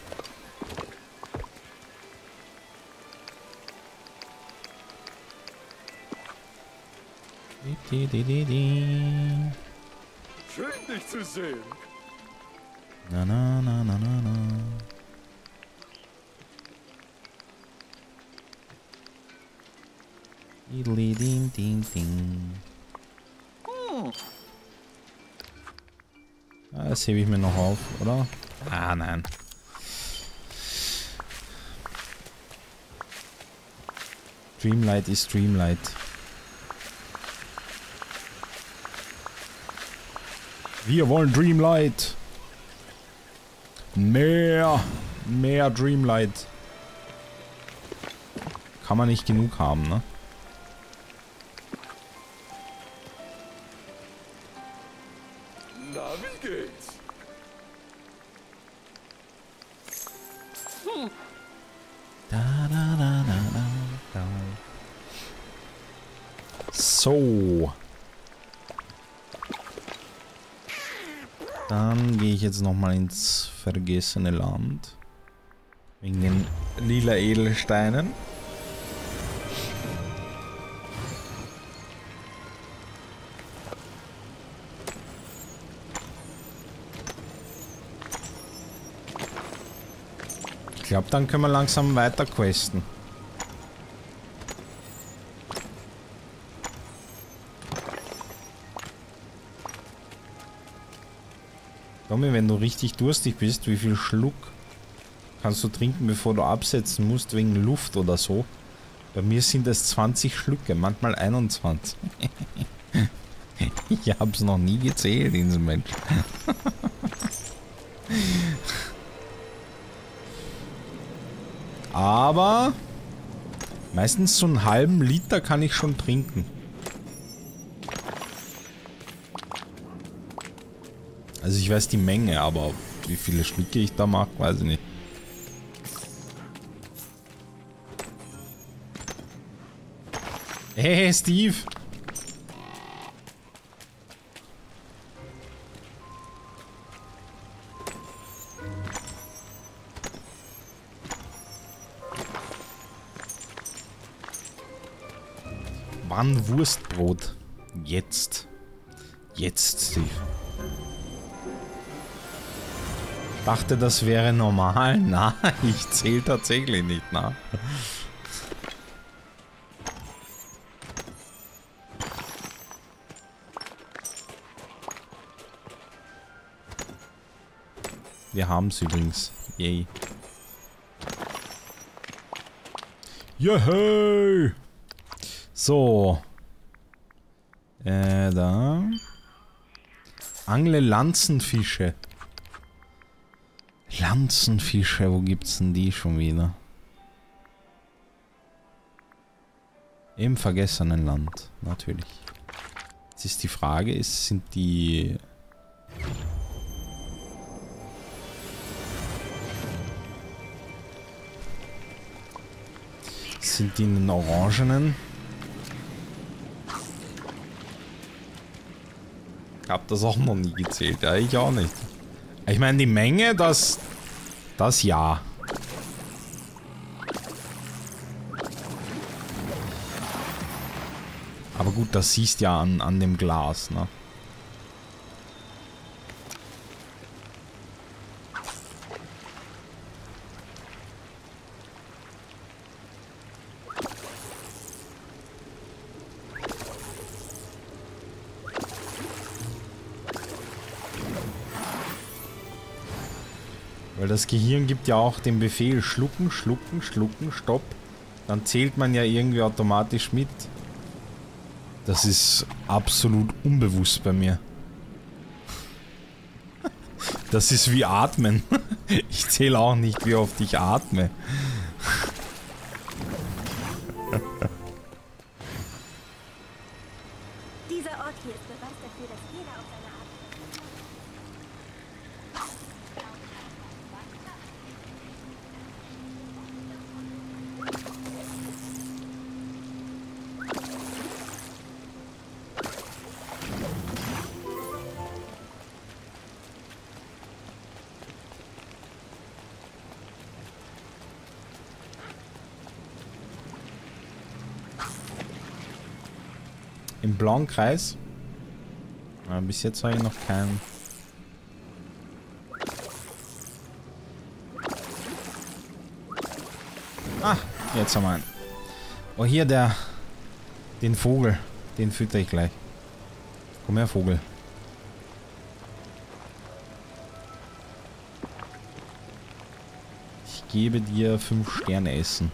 [SPEAKER 1] Di, di, di, di.
[SPEAKER 7] Schön, dich zu sehen.
[SPEAKER 1] Na, na, na, na, na, na. Idli, din, din, din. Ah, das hebe ich mir noch auf, oder? Ah, nein. Dreamlight ist Dreamlight. Wir wollen Dreamlight. Mehr. Mehr Dreamlight. Kann man nicht genug haben, ne?
[SPEAKER 7] Na, wie geht's?
[SPEAKER 1] Hm. Da, da, da, da, da, da. So. Dann gehe ich jetzt nochmal ins vergessene Land. Wegen den lila Edelsteinen. Ich glaube, dann können wir langsam weiter questen. Tommy, wenn du richtig durstig bist, wie viel Schluck kannst du trinken, bevor du absetzen musst, wegen Luft oder so? Bei mir sind es zwanzig Schlücke, manchmal einundzwanzig. Ich hab's noch nie gezählt, dieser Mensch. Aber meistens so einen halben Liter kann ich schon trinken. Also ich weiß die Menge, aber wie viele Schlücke ich da mache, weiß ich nicht. Hey, Steve! Wann Wurstbrot? Jetzt. Jetzt, Steve. Dachte, das wäre normal. Na, ich zähle tatsächlich nicht, na. Wir haben es übrigens. Yay. Juhu! So. Äh, da. Angle Lanzenfische. Lanzenfische, wo gibt's denn die schon wieder? Im vergessenen Land, natürlich. Jetzt ist die Frage, ist, sind die... Sind die in den orangenen? Ich hab das auch noch nie gezählt, ja, ich auch nicht. Ich meine, die Menge, das... Das ja. Aber gut, das siehst ja an, an dem Glas, ne? Weil das Gehirn gibt ja auch den Befehl schlucken, schlucken, schlucken, stopp. Dann zählt man ja irgendwie automatisch mit. Das ist absolut unbewusst bei mir. Das ist wie Atmen. Ich zähle auch nicht, wie oft ich atme.
[SPEAKER 3] Dieser Ort hier ist Beweis dafür, dass jeder auf seine Art...
[SPEAKER 1] Im blauen Kreis. Ja, bis jetzt habe ich noch keinen. Ah, jetzt haben wir einen. Oh, hier der. Den Vogel. Den fütter ich gleich. Komm her, Vogel. Ich gebe dir fünf Sterne Essen.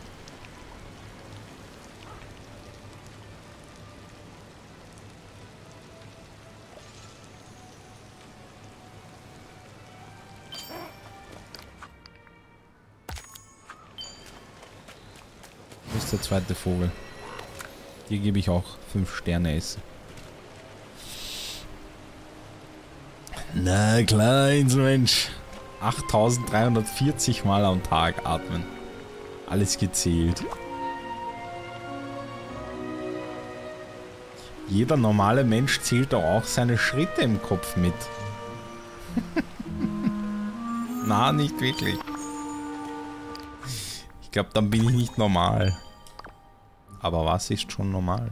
[SPEAKER 1] Wo ist der zweite Vogel? Hier gebe ich auch fünf Sterne Essen. Na klar, Mensch. achttausenddreihundertvierzig Mal am Tag atmen. Alles gezählt. Jeder normale Mensch zählt doch auch seine Schritte im Kopf mit. Na, nicht wirklich. Ich glaube, dann bin ich nicht normal. Aber was ist schon normal?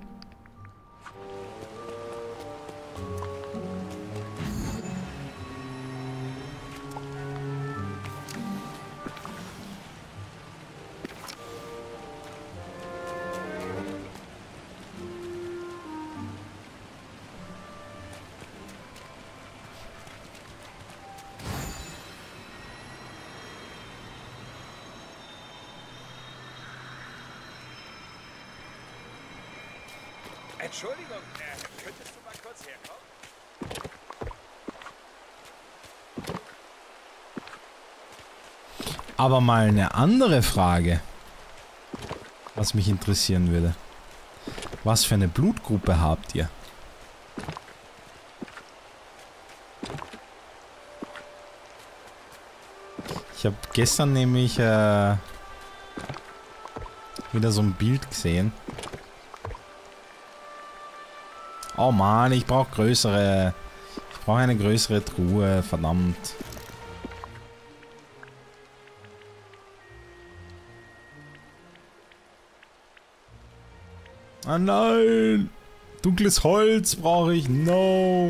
[SPEAKER 7] Entschuldigung, äh, könntest du mal kurz herkommen?
[SPEAKER 1] Aber mal eine andere Frage, was mich interessieren würde. Was für eine Blutgruppe habt ihr? Ich habe gestern nämlich äh, wieder so ein Bild gesehen. Oh Mann, ich brauche größere... Ich brauche eine größere Truhe, verdammt. Ah nein! Dunkles Holz brauche ich, no!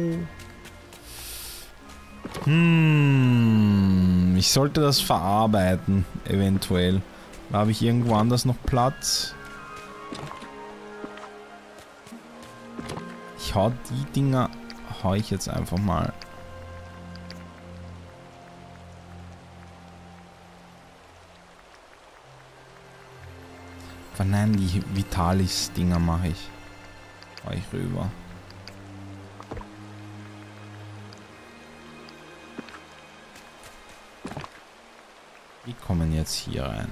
[SPEAKER 1] Hm, ich sollte das verarbeiten, eventuell. Da habe ich irgendwo anders noch Platz. Ich hau die Dinger, hau ich jetzt einfach mal. Aber nein, die Vitalis-Dinger mache ich. Hau ich rüber. Die kommen jetzt hier rein.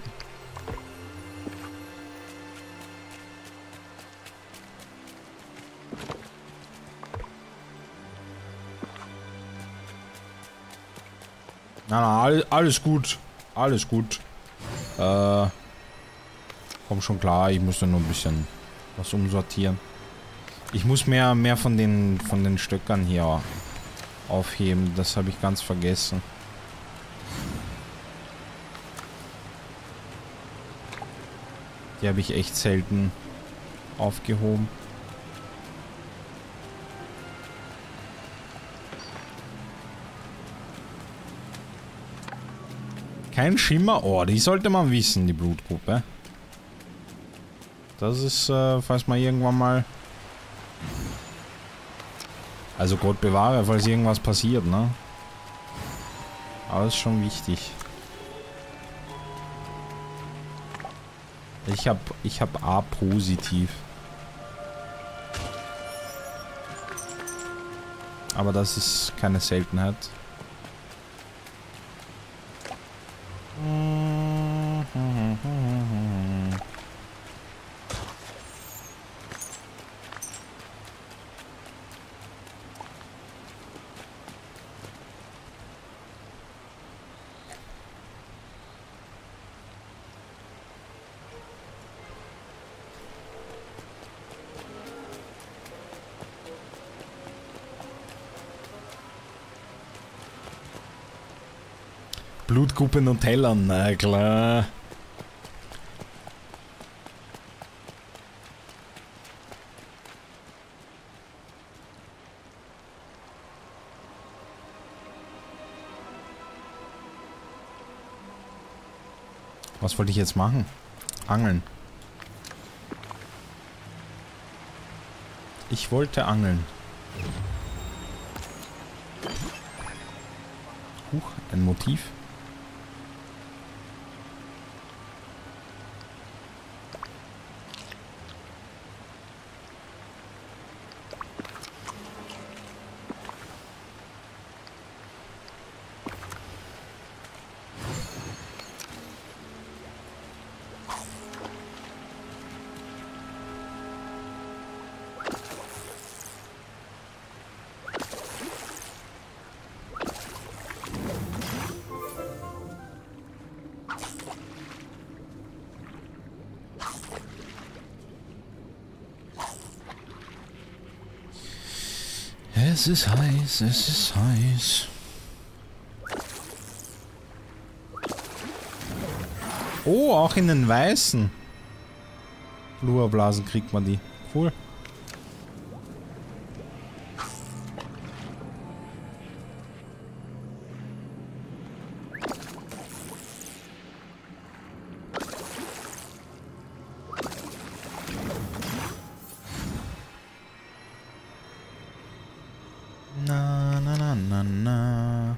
[SPEAKER 1] Na, na, alles, alles gut. Alles gut. Äh, komm schon klar, ich muss da nur ein bisschen was umsortieren. Ich muss mehr, mehr von den, von den Stöckern hier aufheben. Das habe ich ganz vergessen. Die habe ich echt selten aufgehoben. Kein Schimmer. Oh, die sollte man wissen, die Blutgruppe. Das ist, äh, falls man irgendwann mal... Also Gott bewahre, falls irgendwas passiert, ne? Aber ist schon wichtig. Ich hab, ich hab A positiv. Aber das ist keine Seltenheit. Blutgruppe Nutella, na klar. Was wollte ich jetzt machen? Angeln. Ich wollte angeln. Huch, ein Motiv. Es ist heiß, es ist heiß. Oh, auch in den weißen Fluorblasen kriegt man die. Cool. Na, na, na, na, na.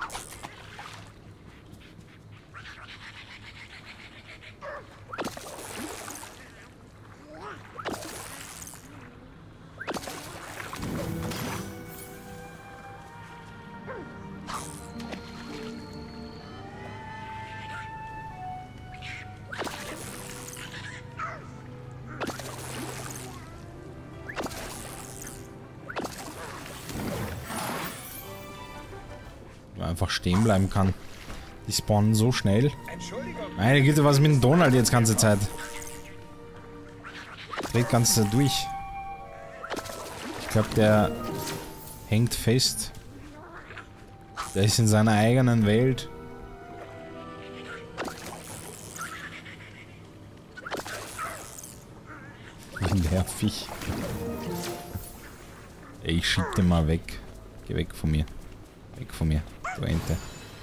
[SPEAKER 1] Einfach stehen bleiben kann. Die spawnen so schnell. Meine Güte, was ist mit dem Donald jetzt ganze Zeit? Dreht ganze Zeit durch. Ich glaube, der hängt fest. Der ist in seiner eigenen Welt. Wie nervig. Ey, ich schieb den mal weg. Geh weg von mir. Weg von mir. Du Ente.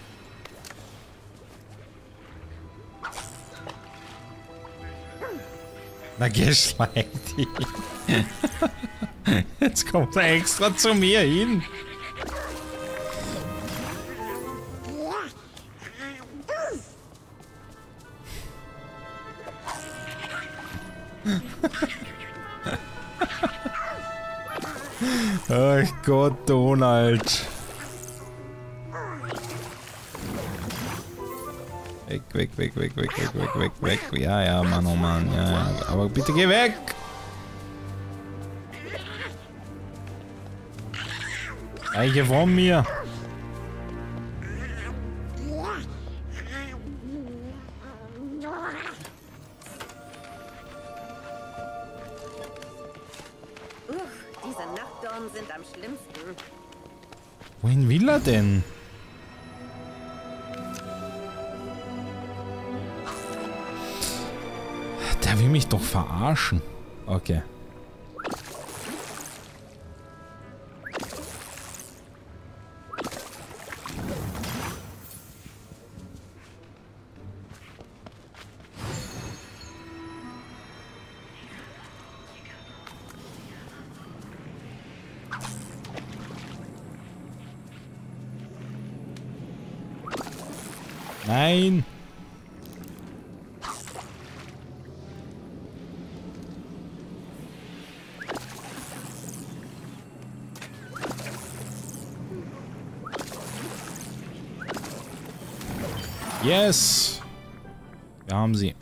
[SPEAKER 1] Na geschleicht. Jetzt kommt er extra zu mir hin. Ach Gott, Donald. Weg, weg, weg, weg, weg, weg, weg, weg, weg. Ja, ja, Mann, oh Mann, ja, ja. Aber bitte geh weg! Weiche von mir!
[SPEAKER 8] Uff, diese Nachtdornen sind am schlimmsten.
[SPEAKER 1] Wohin will er denn? Der will mich doch verarschen. Okay. Nein. Yes! Wir haben sie.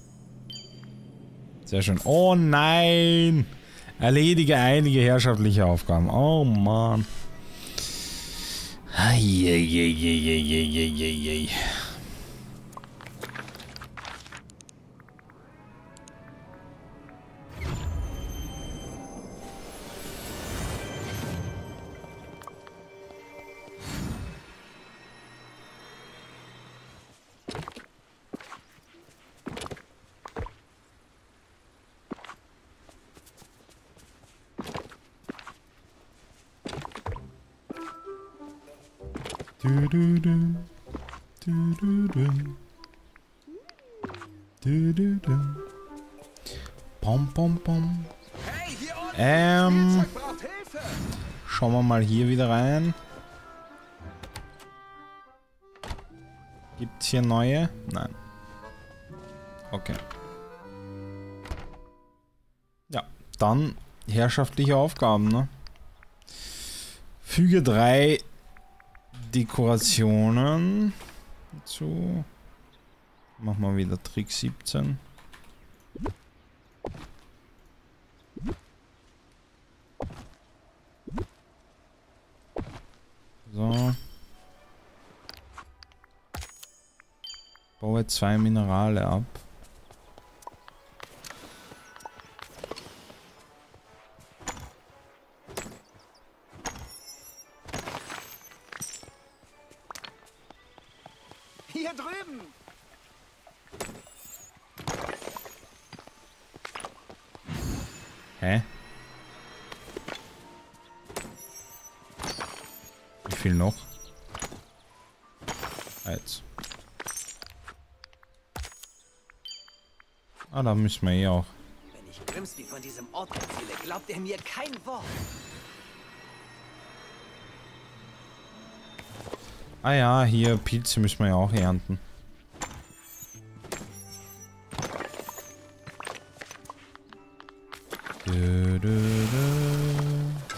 [SPEAKER 1] Sehr schön. Oh nein! Erledige einige herrschaftliche Aufgaben. Oh Mann. Eieieiei. Du, du, du. Du, du, du. Du, du, du. Pom, pom, pom. Ähm. Schauen wir mal hier wieder rein. Gibt's hier neue? Nein. Okay. Ja, dann herrschaftliche Aufgaben, ne? Füge drei Dekorationen zu. Machen wir wieder Trick siebzehn. So. Baue zwei Minerale ab.
[SPEAKER 6] Hier drüben!
[SPEAKER 1] Hä? Wie viel noch? Jetzt. Ah, da müssen wir eh auch.
[SPEAKER 6] Wenn ich Grimsby von diesem Ort erzähle, glaubt er mir kein Wort.
[SPEAKER 1] Ah ja, hier Pilze müssen wir ja auch ernten. Du, du, du.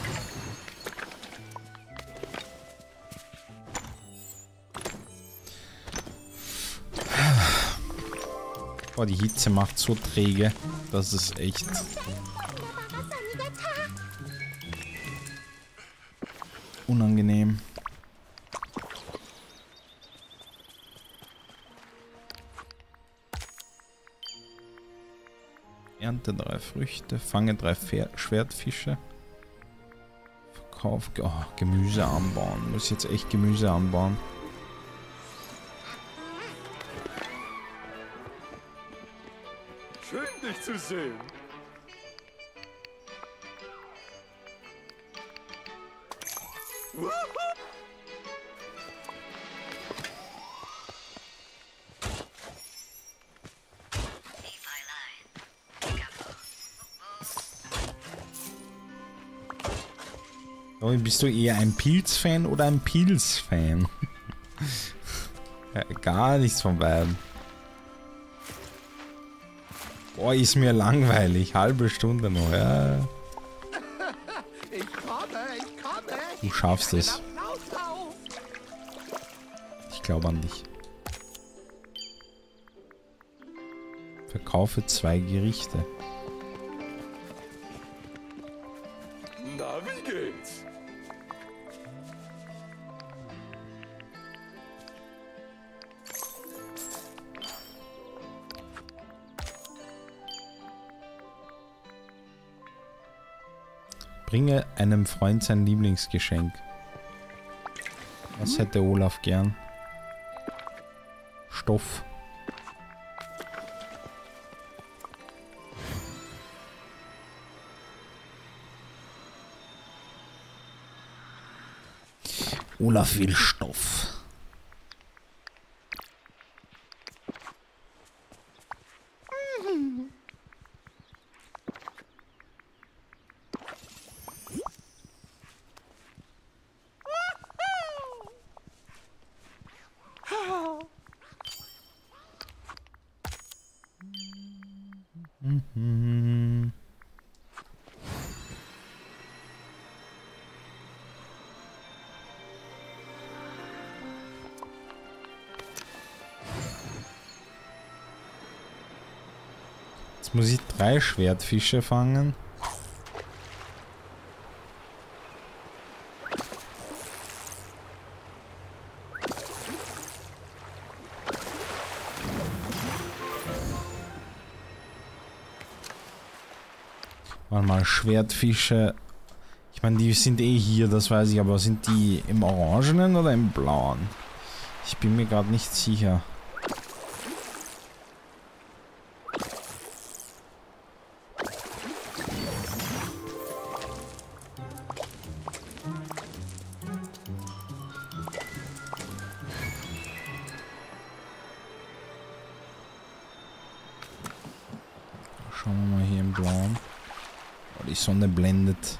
[SPEAKER 1] Boah, die Hitze macht so träge. Das ist echt... unangenehm. Ernte drei Früchte, fange drei Pfer Schwertfische. Verkauf... Oh, Gemüse anbauen. Muss jetzt echt Gemüse anbauen.
[SPEAKER 7] Schön, dich zu sehen.
[SPEAKER 1] Oh, bist du eher ein Pilz-Fan oder ein Pils-Fan? Ja, gar nichts von beiden. Boah, ist mir langweilig. Halbe Stunde noch, ja.
[SPEAKER 7] Ich komme, ich komme.
[SPEAKER 1] Du schaffst es. Ich glaube an dich. Verkaufe zwei Gerichte.
[SPEAKER 7] Na, wie geht's?
[SPEAKER 1] Bringe einem Freund sein Lieblingsgeschenk. Was hätte Olaf gern? Stoff. Olaf will Stoff. Mhm. Jetzt muss ich drei Schwertfische fangen. Warte mal, Schwertfische. Ich meine, die sind eh hier, das weiß ich, aber sind die im Orangenen oder im Blauen? Ich bin mir gerade nicht sicher. Schauen wir mal hier im Blauen. Oh, die Sonne blendet.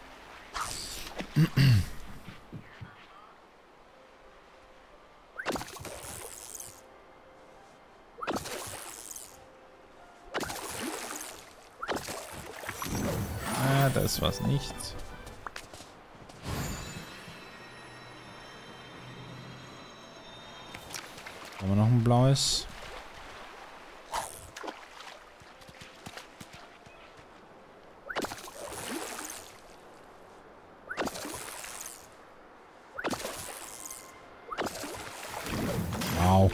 [SPEAKER 1] Ah, da ist was nicht. Haben wir noch ein blaues? Wow.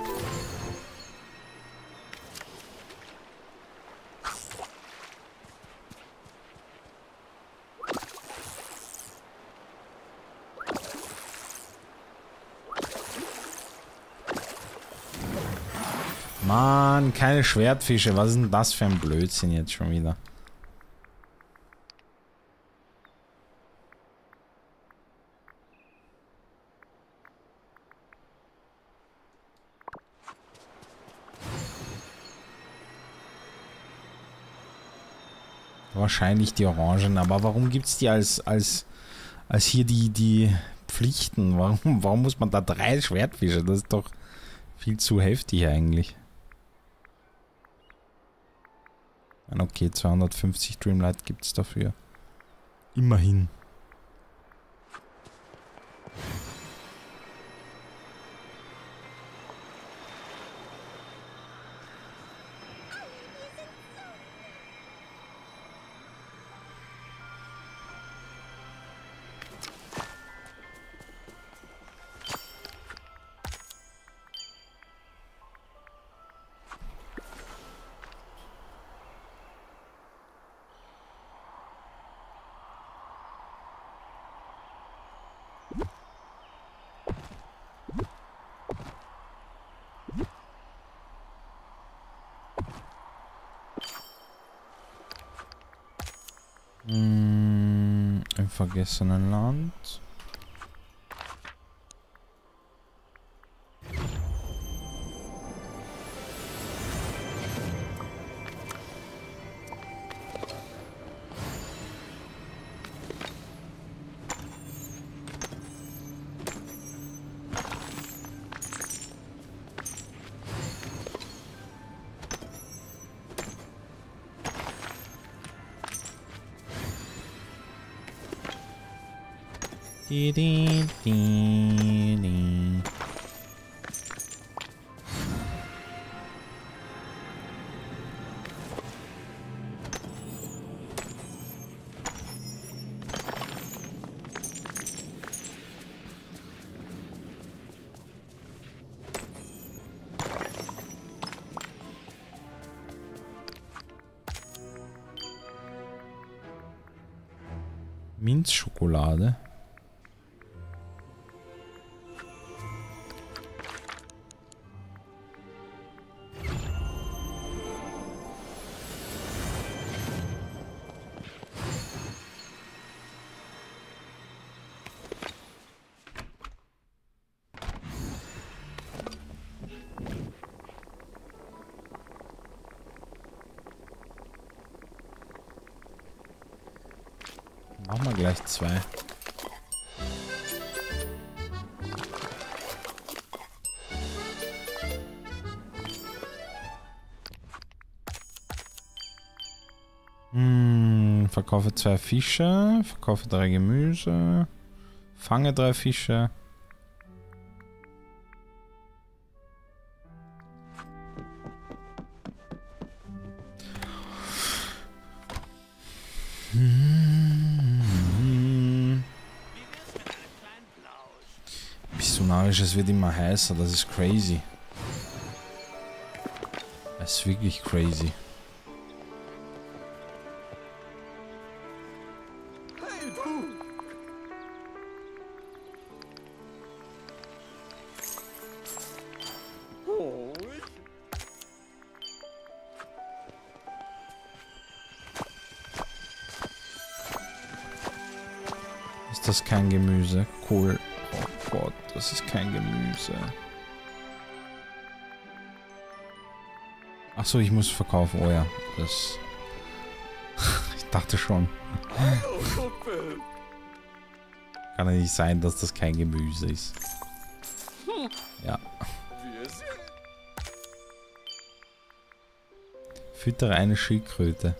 [SPEAKER 1] Mann, keine Schwertfische. Was ist denn das für ein Blödsinn jetzt schon wieder? Wahrscheinlich die Orangen, aber warum gibt es die als, als, als hier die, die Pflichten? Warum, warum muss man da drei Schwertfische? Das ist doch viel zu heftig eigentlich. Okay, zweihundertfünfzig Dreamlight gibt es dafür. Immerhin. Hm, im vergessenen Land. Die, die, die, die. Minzschokolade. Machen wir gleich zwei. Hm, verkaufe zwei Fische, verkaufe drei Gemüse, fange drei Fische. Es wird immer heißer, das ist crazy. Das ist wirklich crazy. Ist das kein Gemüse? Cool. Oh Gott, das ist kein Gemüse. Achso, ich muss verkaufen. Oh ja, das dachte schon. Kann ja nicht sein, dass das kein Gemüse ist. Ja. Füttere eine Schildkröte.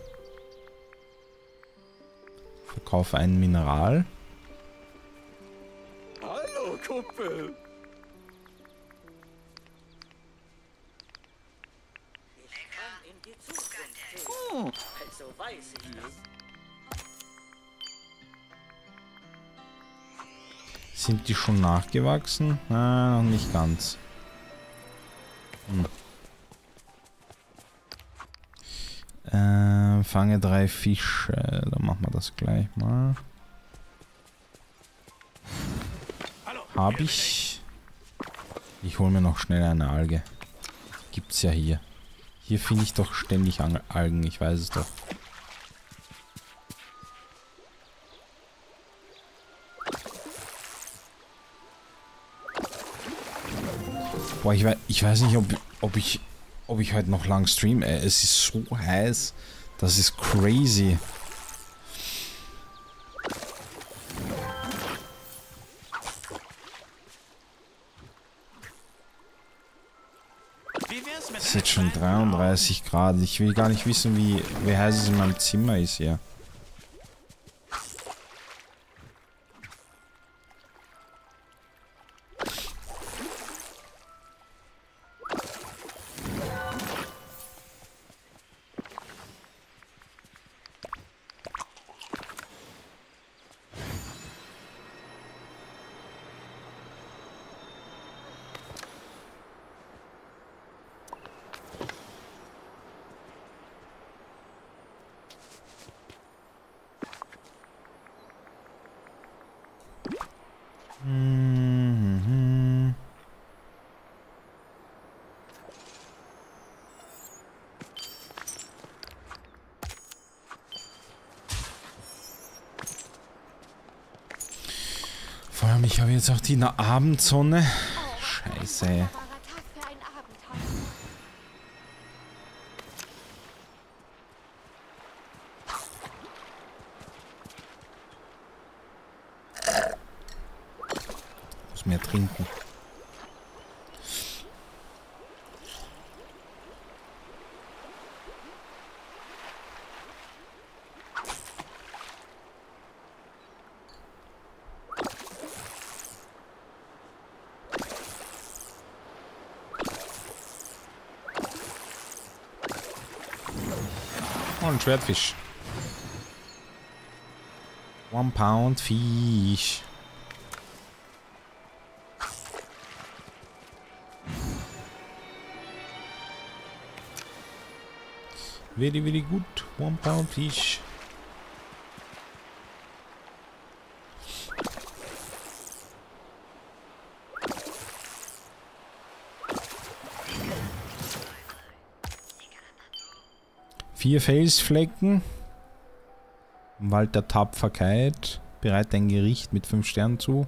[SPEAKER 1] Verkaufe ein Mineral.
[SPEAKER 7] Hallo, Kumpel.
[SPEAKER 6] Also weiß ich das.
[SPEAKER 1] Sind die schon nachgewachsen? Ah, noch nicht ganz. Hm. Äh, fange drei Fische. Dann machen wir das gleich mal. Hab ich. Ich hole mir noch schnell eine Alge. Gibt's ja hier. Hier finde ich doch ständig Algen, ich weiß es doch. Boah, ich weiß, ich weiß nicht, ob, ob ich ob ich heute noch lang streame. Es ist so heiß. Das ist crazy. Es ist jetzt schon dreiunddreißig Grad. Ich will gar nicht wissen, wie, wie heiß es in meinem Zimmer ist hier. Mhm. Vor allem, ich habe jetzt auch die Abendsonne. Scheiße.
[SPEAKER 4] Tag für ein Abenteuer.
[SPEAKER 1] Muss mehr trinken. Oh, ein Schwertfisch. One pound Fisch. Very, very good. One pound Fisch. Vier Felsflecken. Wald der Tapferkeit. Bereite ein Gericht mit fünf Sternen zu.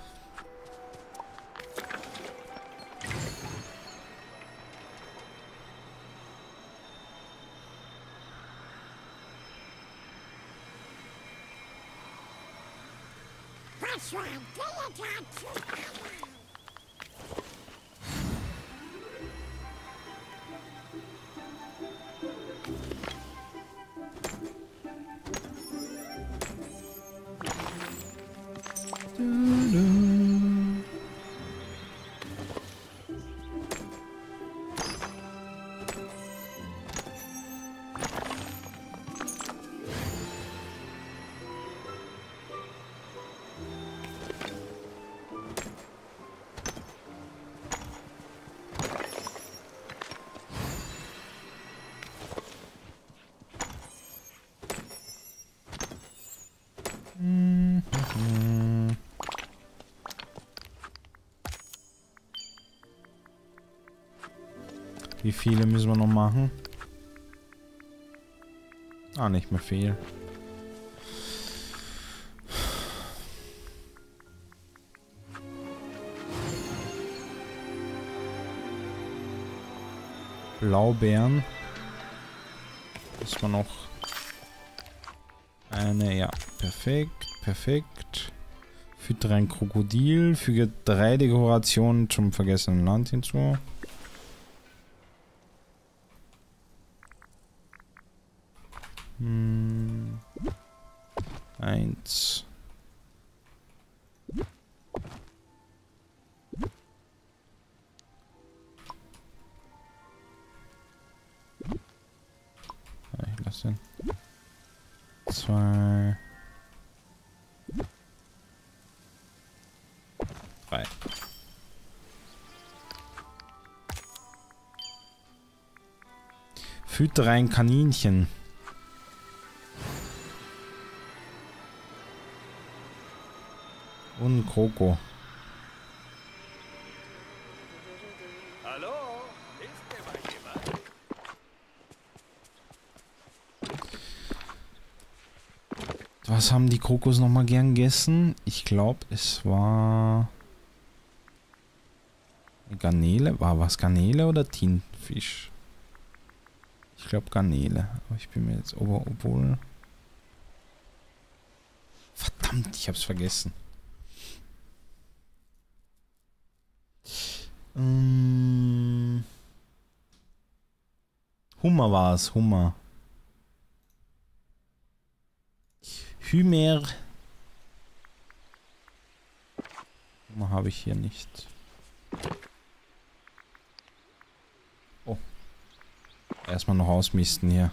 [SPEAKER 1] Wie viele müssen wir noch machen? Ah, nicht mehr viel. Blaubeeren. Müssen wir noch Eine, ja. Perfekt, perfekt. Füttere ein Krokodil. Füge drei Dekorationen zum vergessenen Land hinzu. Hm. Eins. Ich lasse den. Zwei. Drei. Füttere ein Kaninchen. Und ein Kroko.
[SPEAKER 7] Hallo? Hilft mir mal jemand?
[SPEAKER 1] Was haben die Krokos noch mal gern gegessen? Ich glaube, es war Garnele. War was Garnele oder Tintenfisch? Ich glaube Garnele. Aber ich bin mir jetzt ober, obwohl. Verdammt, ich hab's vergessen. Ähm, Hummer war es, Hummer. Hymer. Hummer habe ich hier nicht. Oh. Erstmal noch ausmisten hier.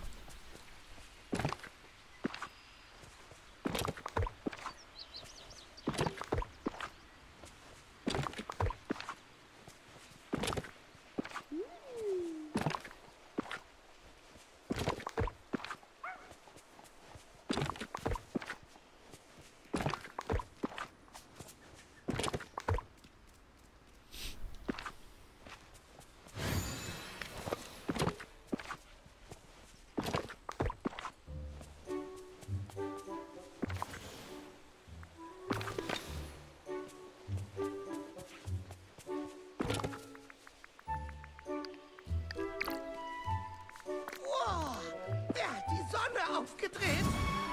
[SPEAKER 5] Wer hat die Sonne aufgedreht?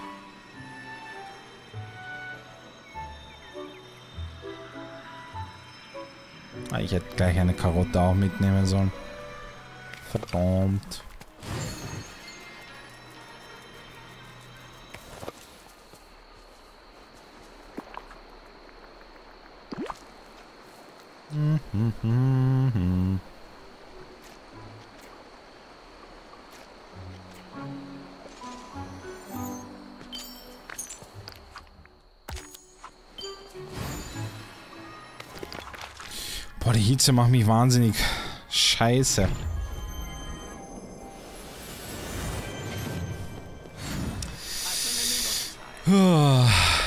[SPEAKER 1] Ah, ich hätte gleich eine Karotte auch mitnehmen sollen. Verdammt. Hm, hm, hm, hm. Boah, die Hitze macht mich wahnsinnig. Scheiße. Puh.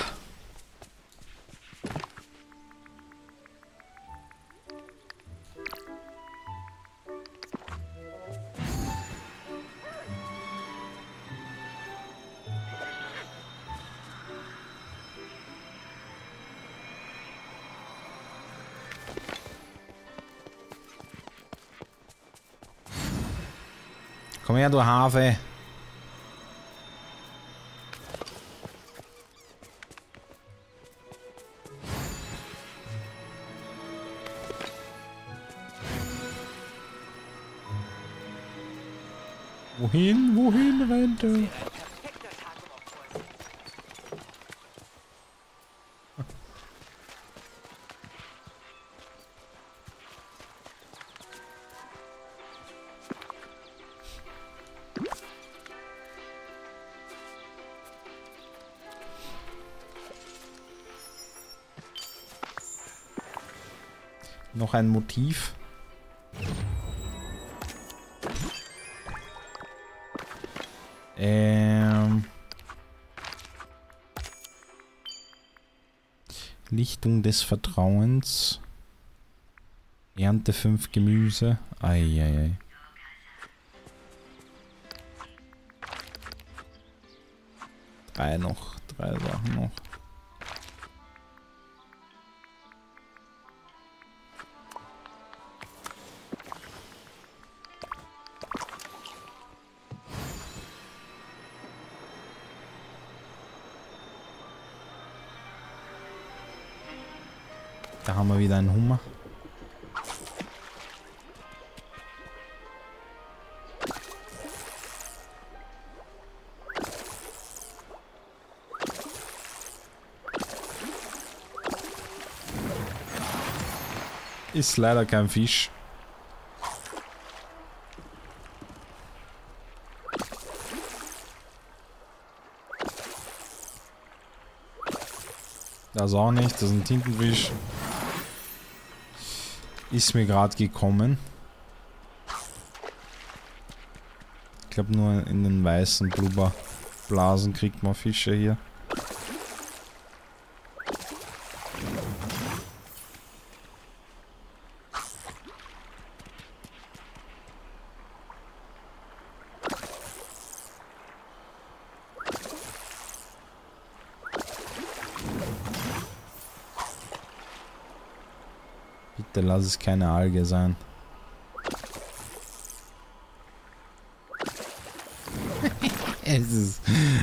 [SPEAKER 1] Komm her, du Harfe. Wohin, wohin rennt er? Noch ein Motiv. Ähm. Lichtung des Vertrauens. Ernte fünf Gemüse. Eieiei. Drei noch. Drei Sachen noch. Da haben wir wieder einen Hummer. Ist leider kein Fisch. Das auch nicht, das ist ein Tintenfisch. Ist mir gerade gekommen. Ich glaube nur in den weißen Blubberblasen kriegt man Fische hier. Bitte lass es keine Alge sein. Es ist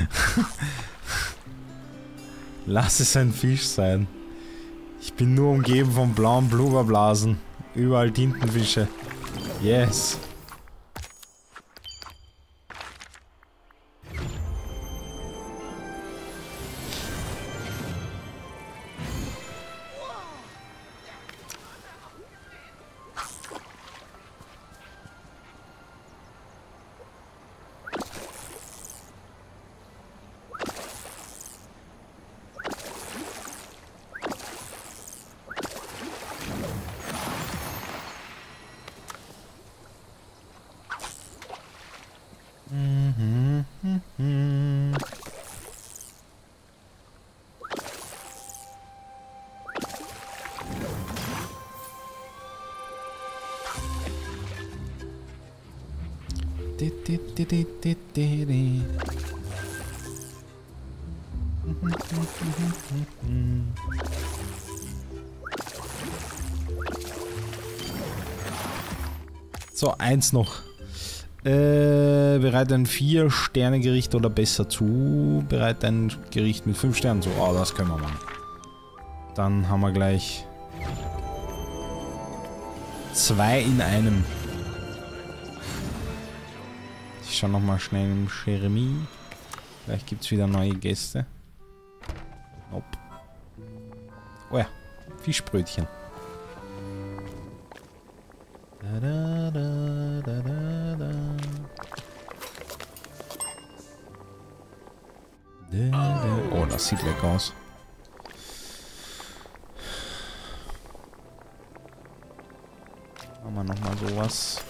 [SPEAKER 1] lass es ein Fisch sein. Ich bin nur umgeben von blauen Blubberblasen. Überall Tintenfische. Yes. Mhm, mhm. Di, di, di, di, di, di, di. So, eins noch. Äh, bereite ein vier Sterne Gericht oder besser zu. Bereite ein Gericht mit fünf Sternen zu. Oh, das können wir machen. Dann haben wir gleich zwei in einem. Ich schaue nochmal schnell im Jeremy. Vielleicht gibt es wieder neue Gäste. Nope. Oh ja, Fischbrötchen. Da, da, da, da, da, da. Da, da. Oh, das sieht lecker aus. Machen wir nochmal sowas.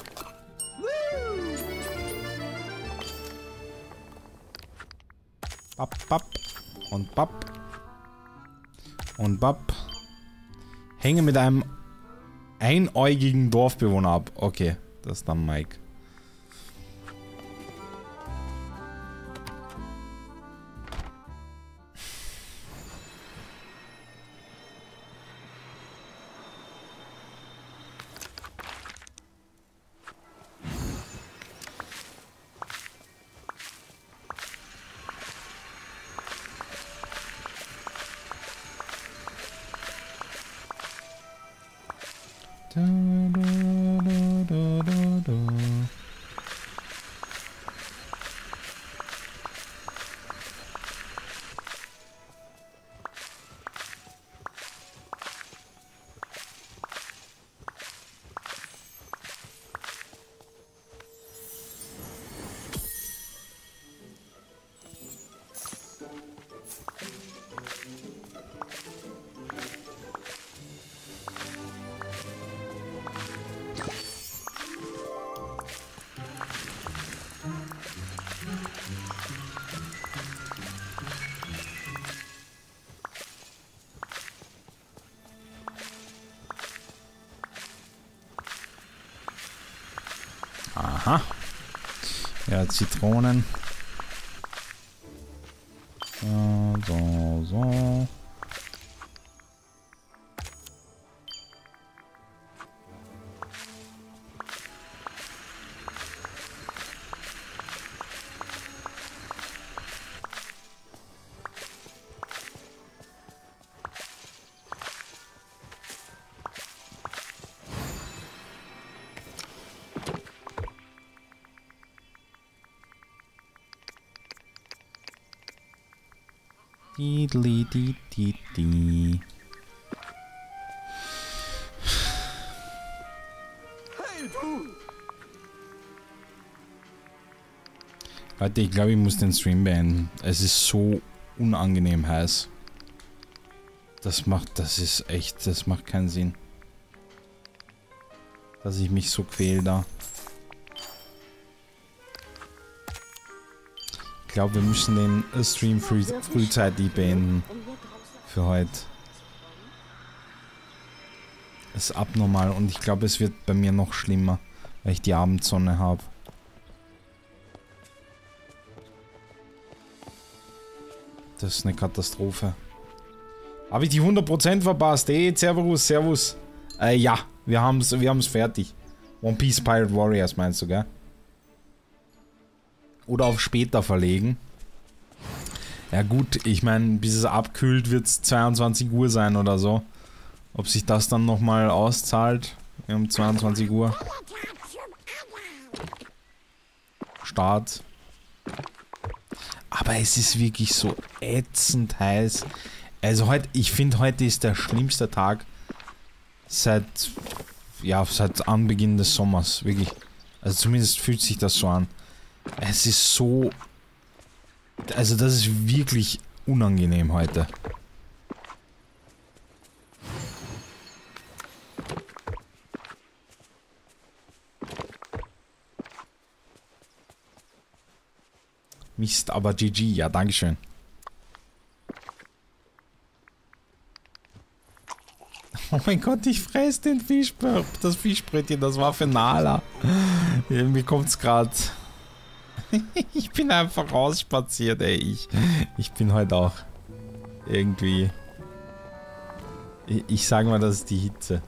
[SPEAKER 1] Bap, bap. Und bap. Und bap. Hänge mit einem einäugigen Dorfbewohner ab. Okay, das ist dann Mike. Da, da, da, da, da, da. Aha. Ja, Zitronen. So, so, so. Diddly di di di. Leute, ich glaube, ich muss den Stream beenden. Es ist so unangenehm heiß. Das macht, das ist echt, das macht keinen Sinn. Dass ich mich so quäle da. Ich glaube, wir müssen den Stream früh, frühzeitig beenden. Für heute. Das ist abnormal und ich glaube, es wird bei mir noch schlimmer, weil ich die Abendsonne habe. Das ist eine Katastrophe. Habe ich die hundert Prozent verpasst? Ey, Servus, Servus. Äh, ja, wir haben es wir haben's fertig. One Piece Pirate Warriors meinst du, gell? Oder auf später verlegen. Ja gut, ich meine, bis es abkühlt, wird es zweiundzwanzig Uhr sein oder so. Ob sich das dann nochmal auszahlt um zweiundzwanzig Uhr. Start. Aber es ist wirklich so ätzend heiß. Also heute, ich finde, heute ist der schlimmste Tag seit, ja, seit Anbeginn des Sommers. Wirklich. Also zumindest fühlt sich das so an. Es ist so, also das ist wirklich unangenehm heute. Mist, aber G G, ja, dankeschön. Oh mein Gott, ich fress den Fischbrötchen, das Fischbrötchen, das war für Nala. Ja, mir kommt's grad. Ich bin einfach rausspaziert, ey. Ich, ich bin heute auch irgendwie... Ich, ich sag mal, das ist die Hitze.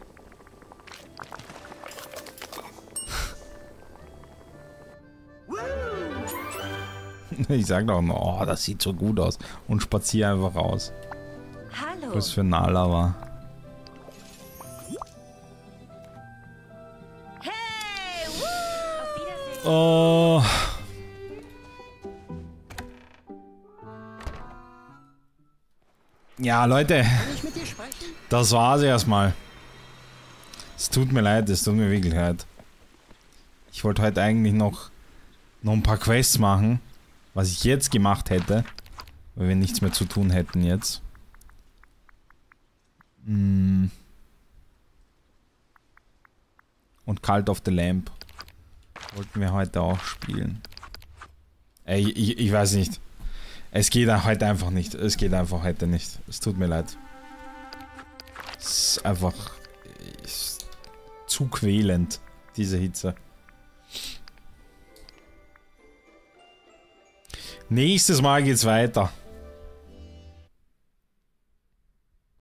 [SPEAKER 1] Ich sag doch noch, oh, das sieht so gut aus. Und spaziere einfach raus.
[SPEAKER 8] Hallo.
[SPEAKER 1] Was für Nala war.
[SPEAKER 8] Hey, woo! Auf Wiedersehen.
[SPEAKER 1] Oh. Ja, Leute. Das war's erstmal. Es tut mir leid, es tut mir wirklich leid. Ich wollte heute eigentlich noch, noch ein paar Quests machen. Was ich jetzt gemacht hätte, weil wir nichts mehr zu tun hätten jetzt. Mm. Und Cult of the Lamp wollten wir heute auch spielen. Ey, ich, ich weiß nicht. Es geht heute einfach nicht. Es geht einfach heute nicht. Es tut mir leid. Es ist einfach ist zu quälend, diese Hitze. Nächstes Mal geht's weiter.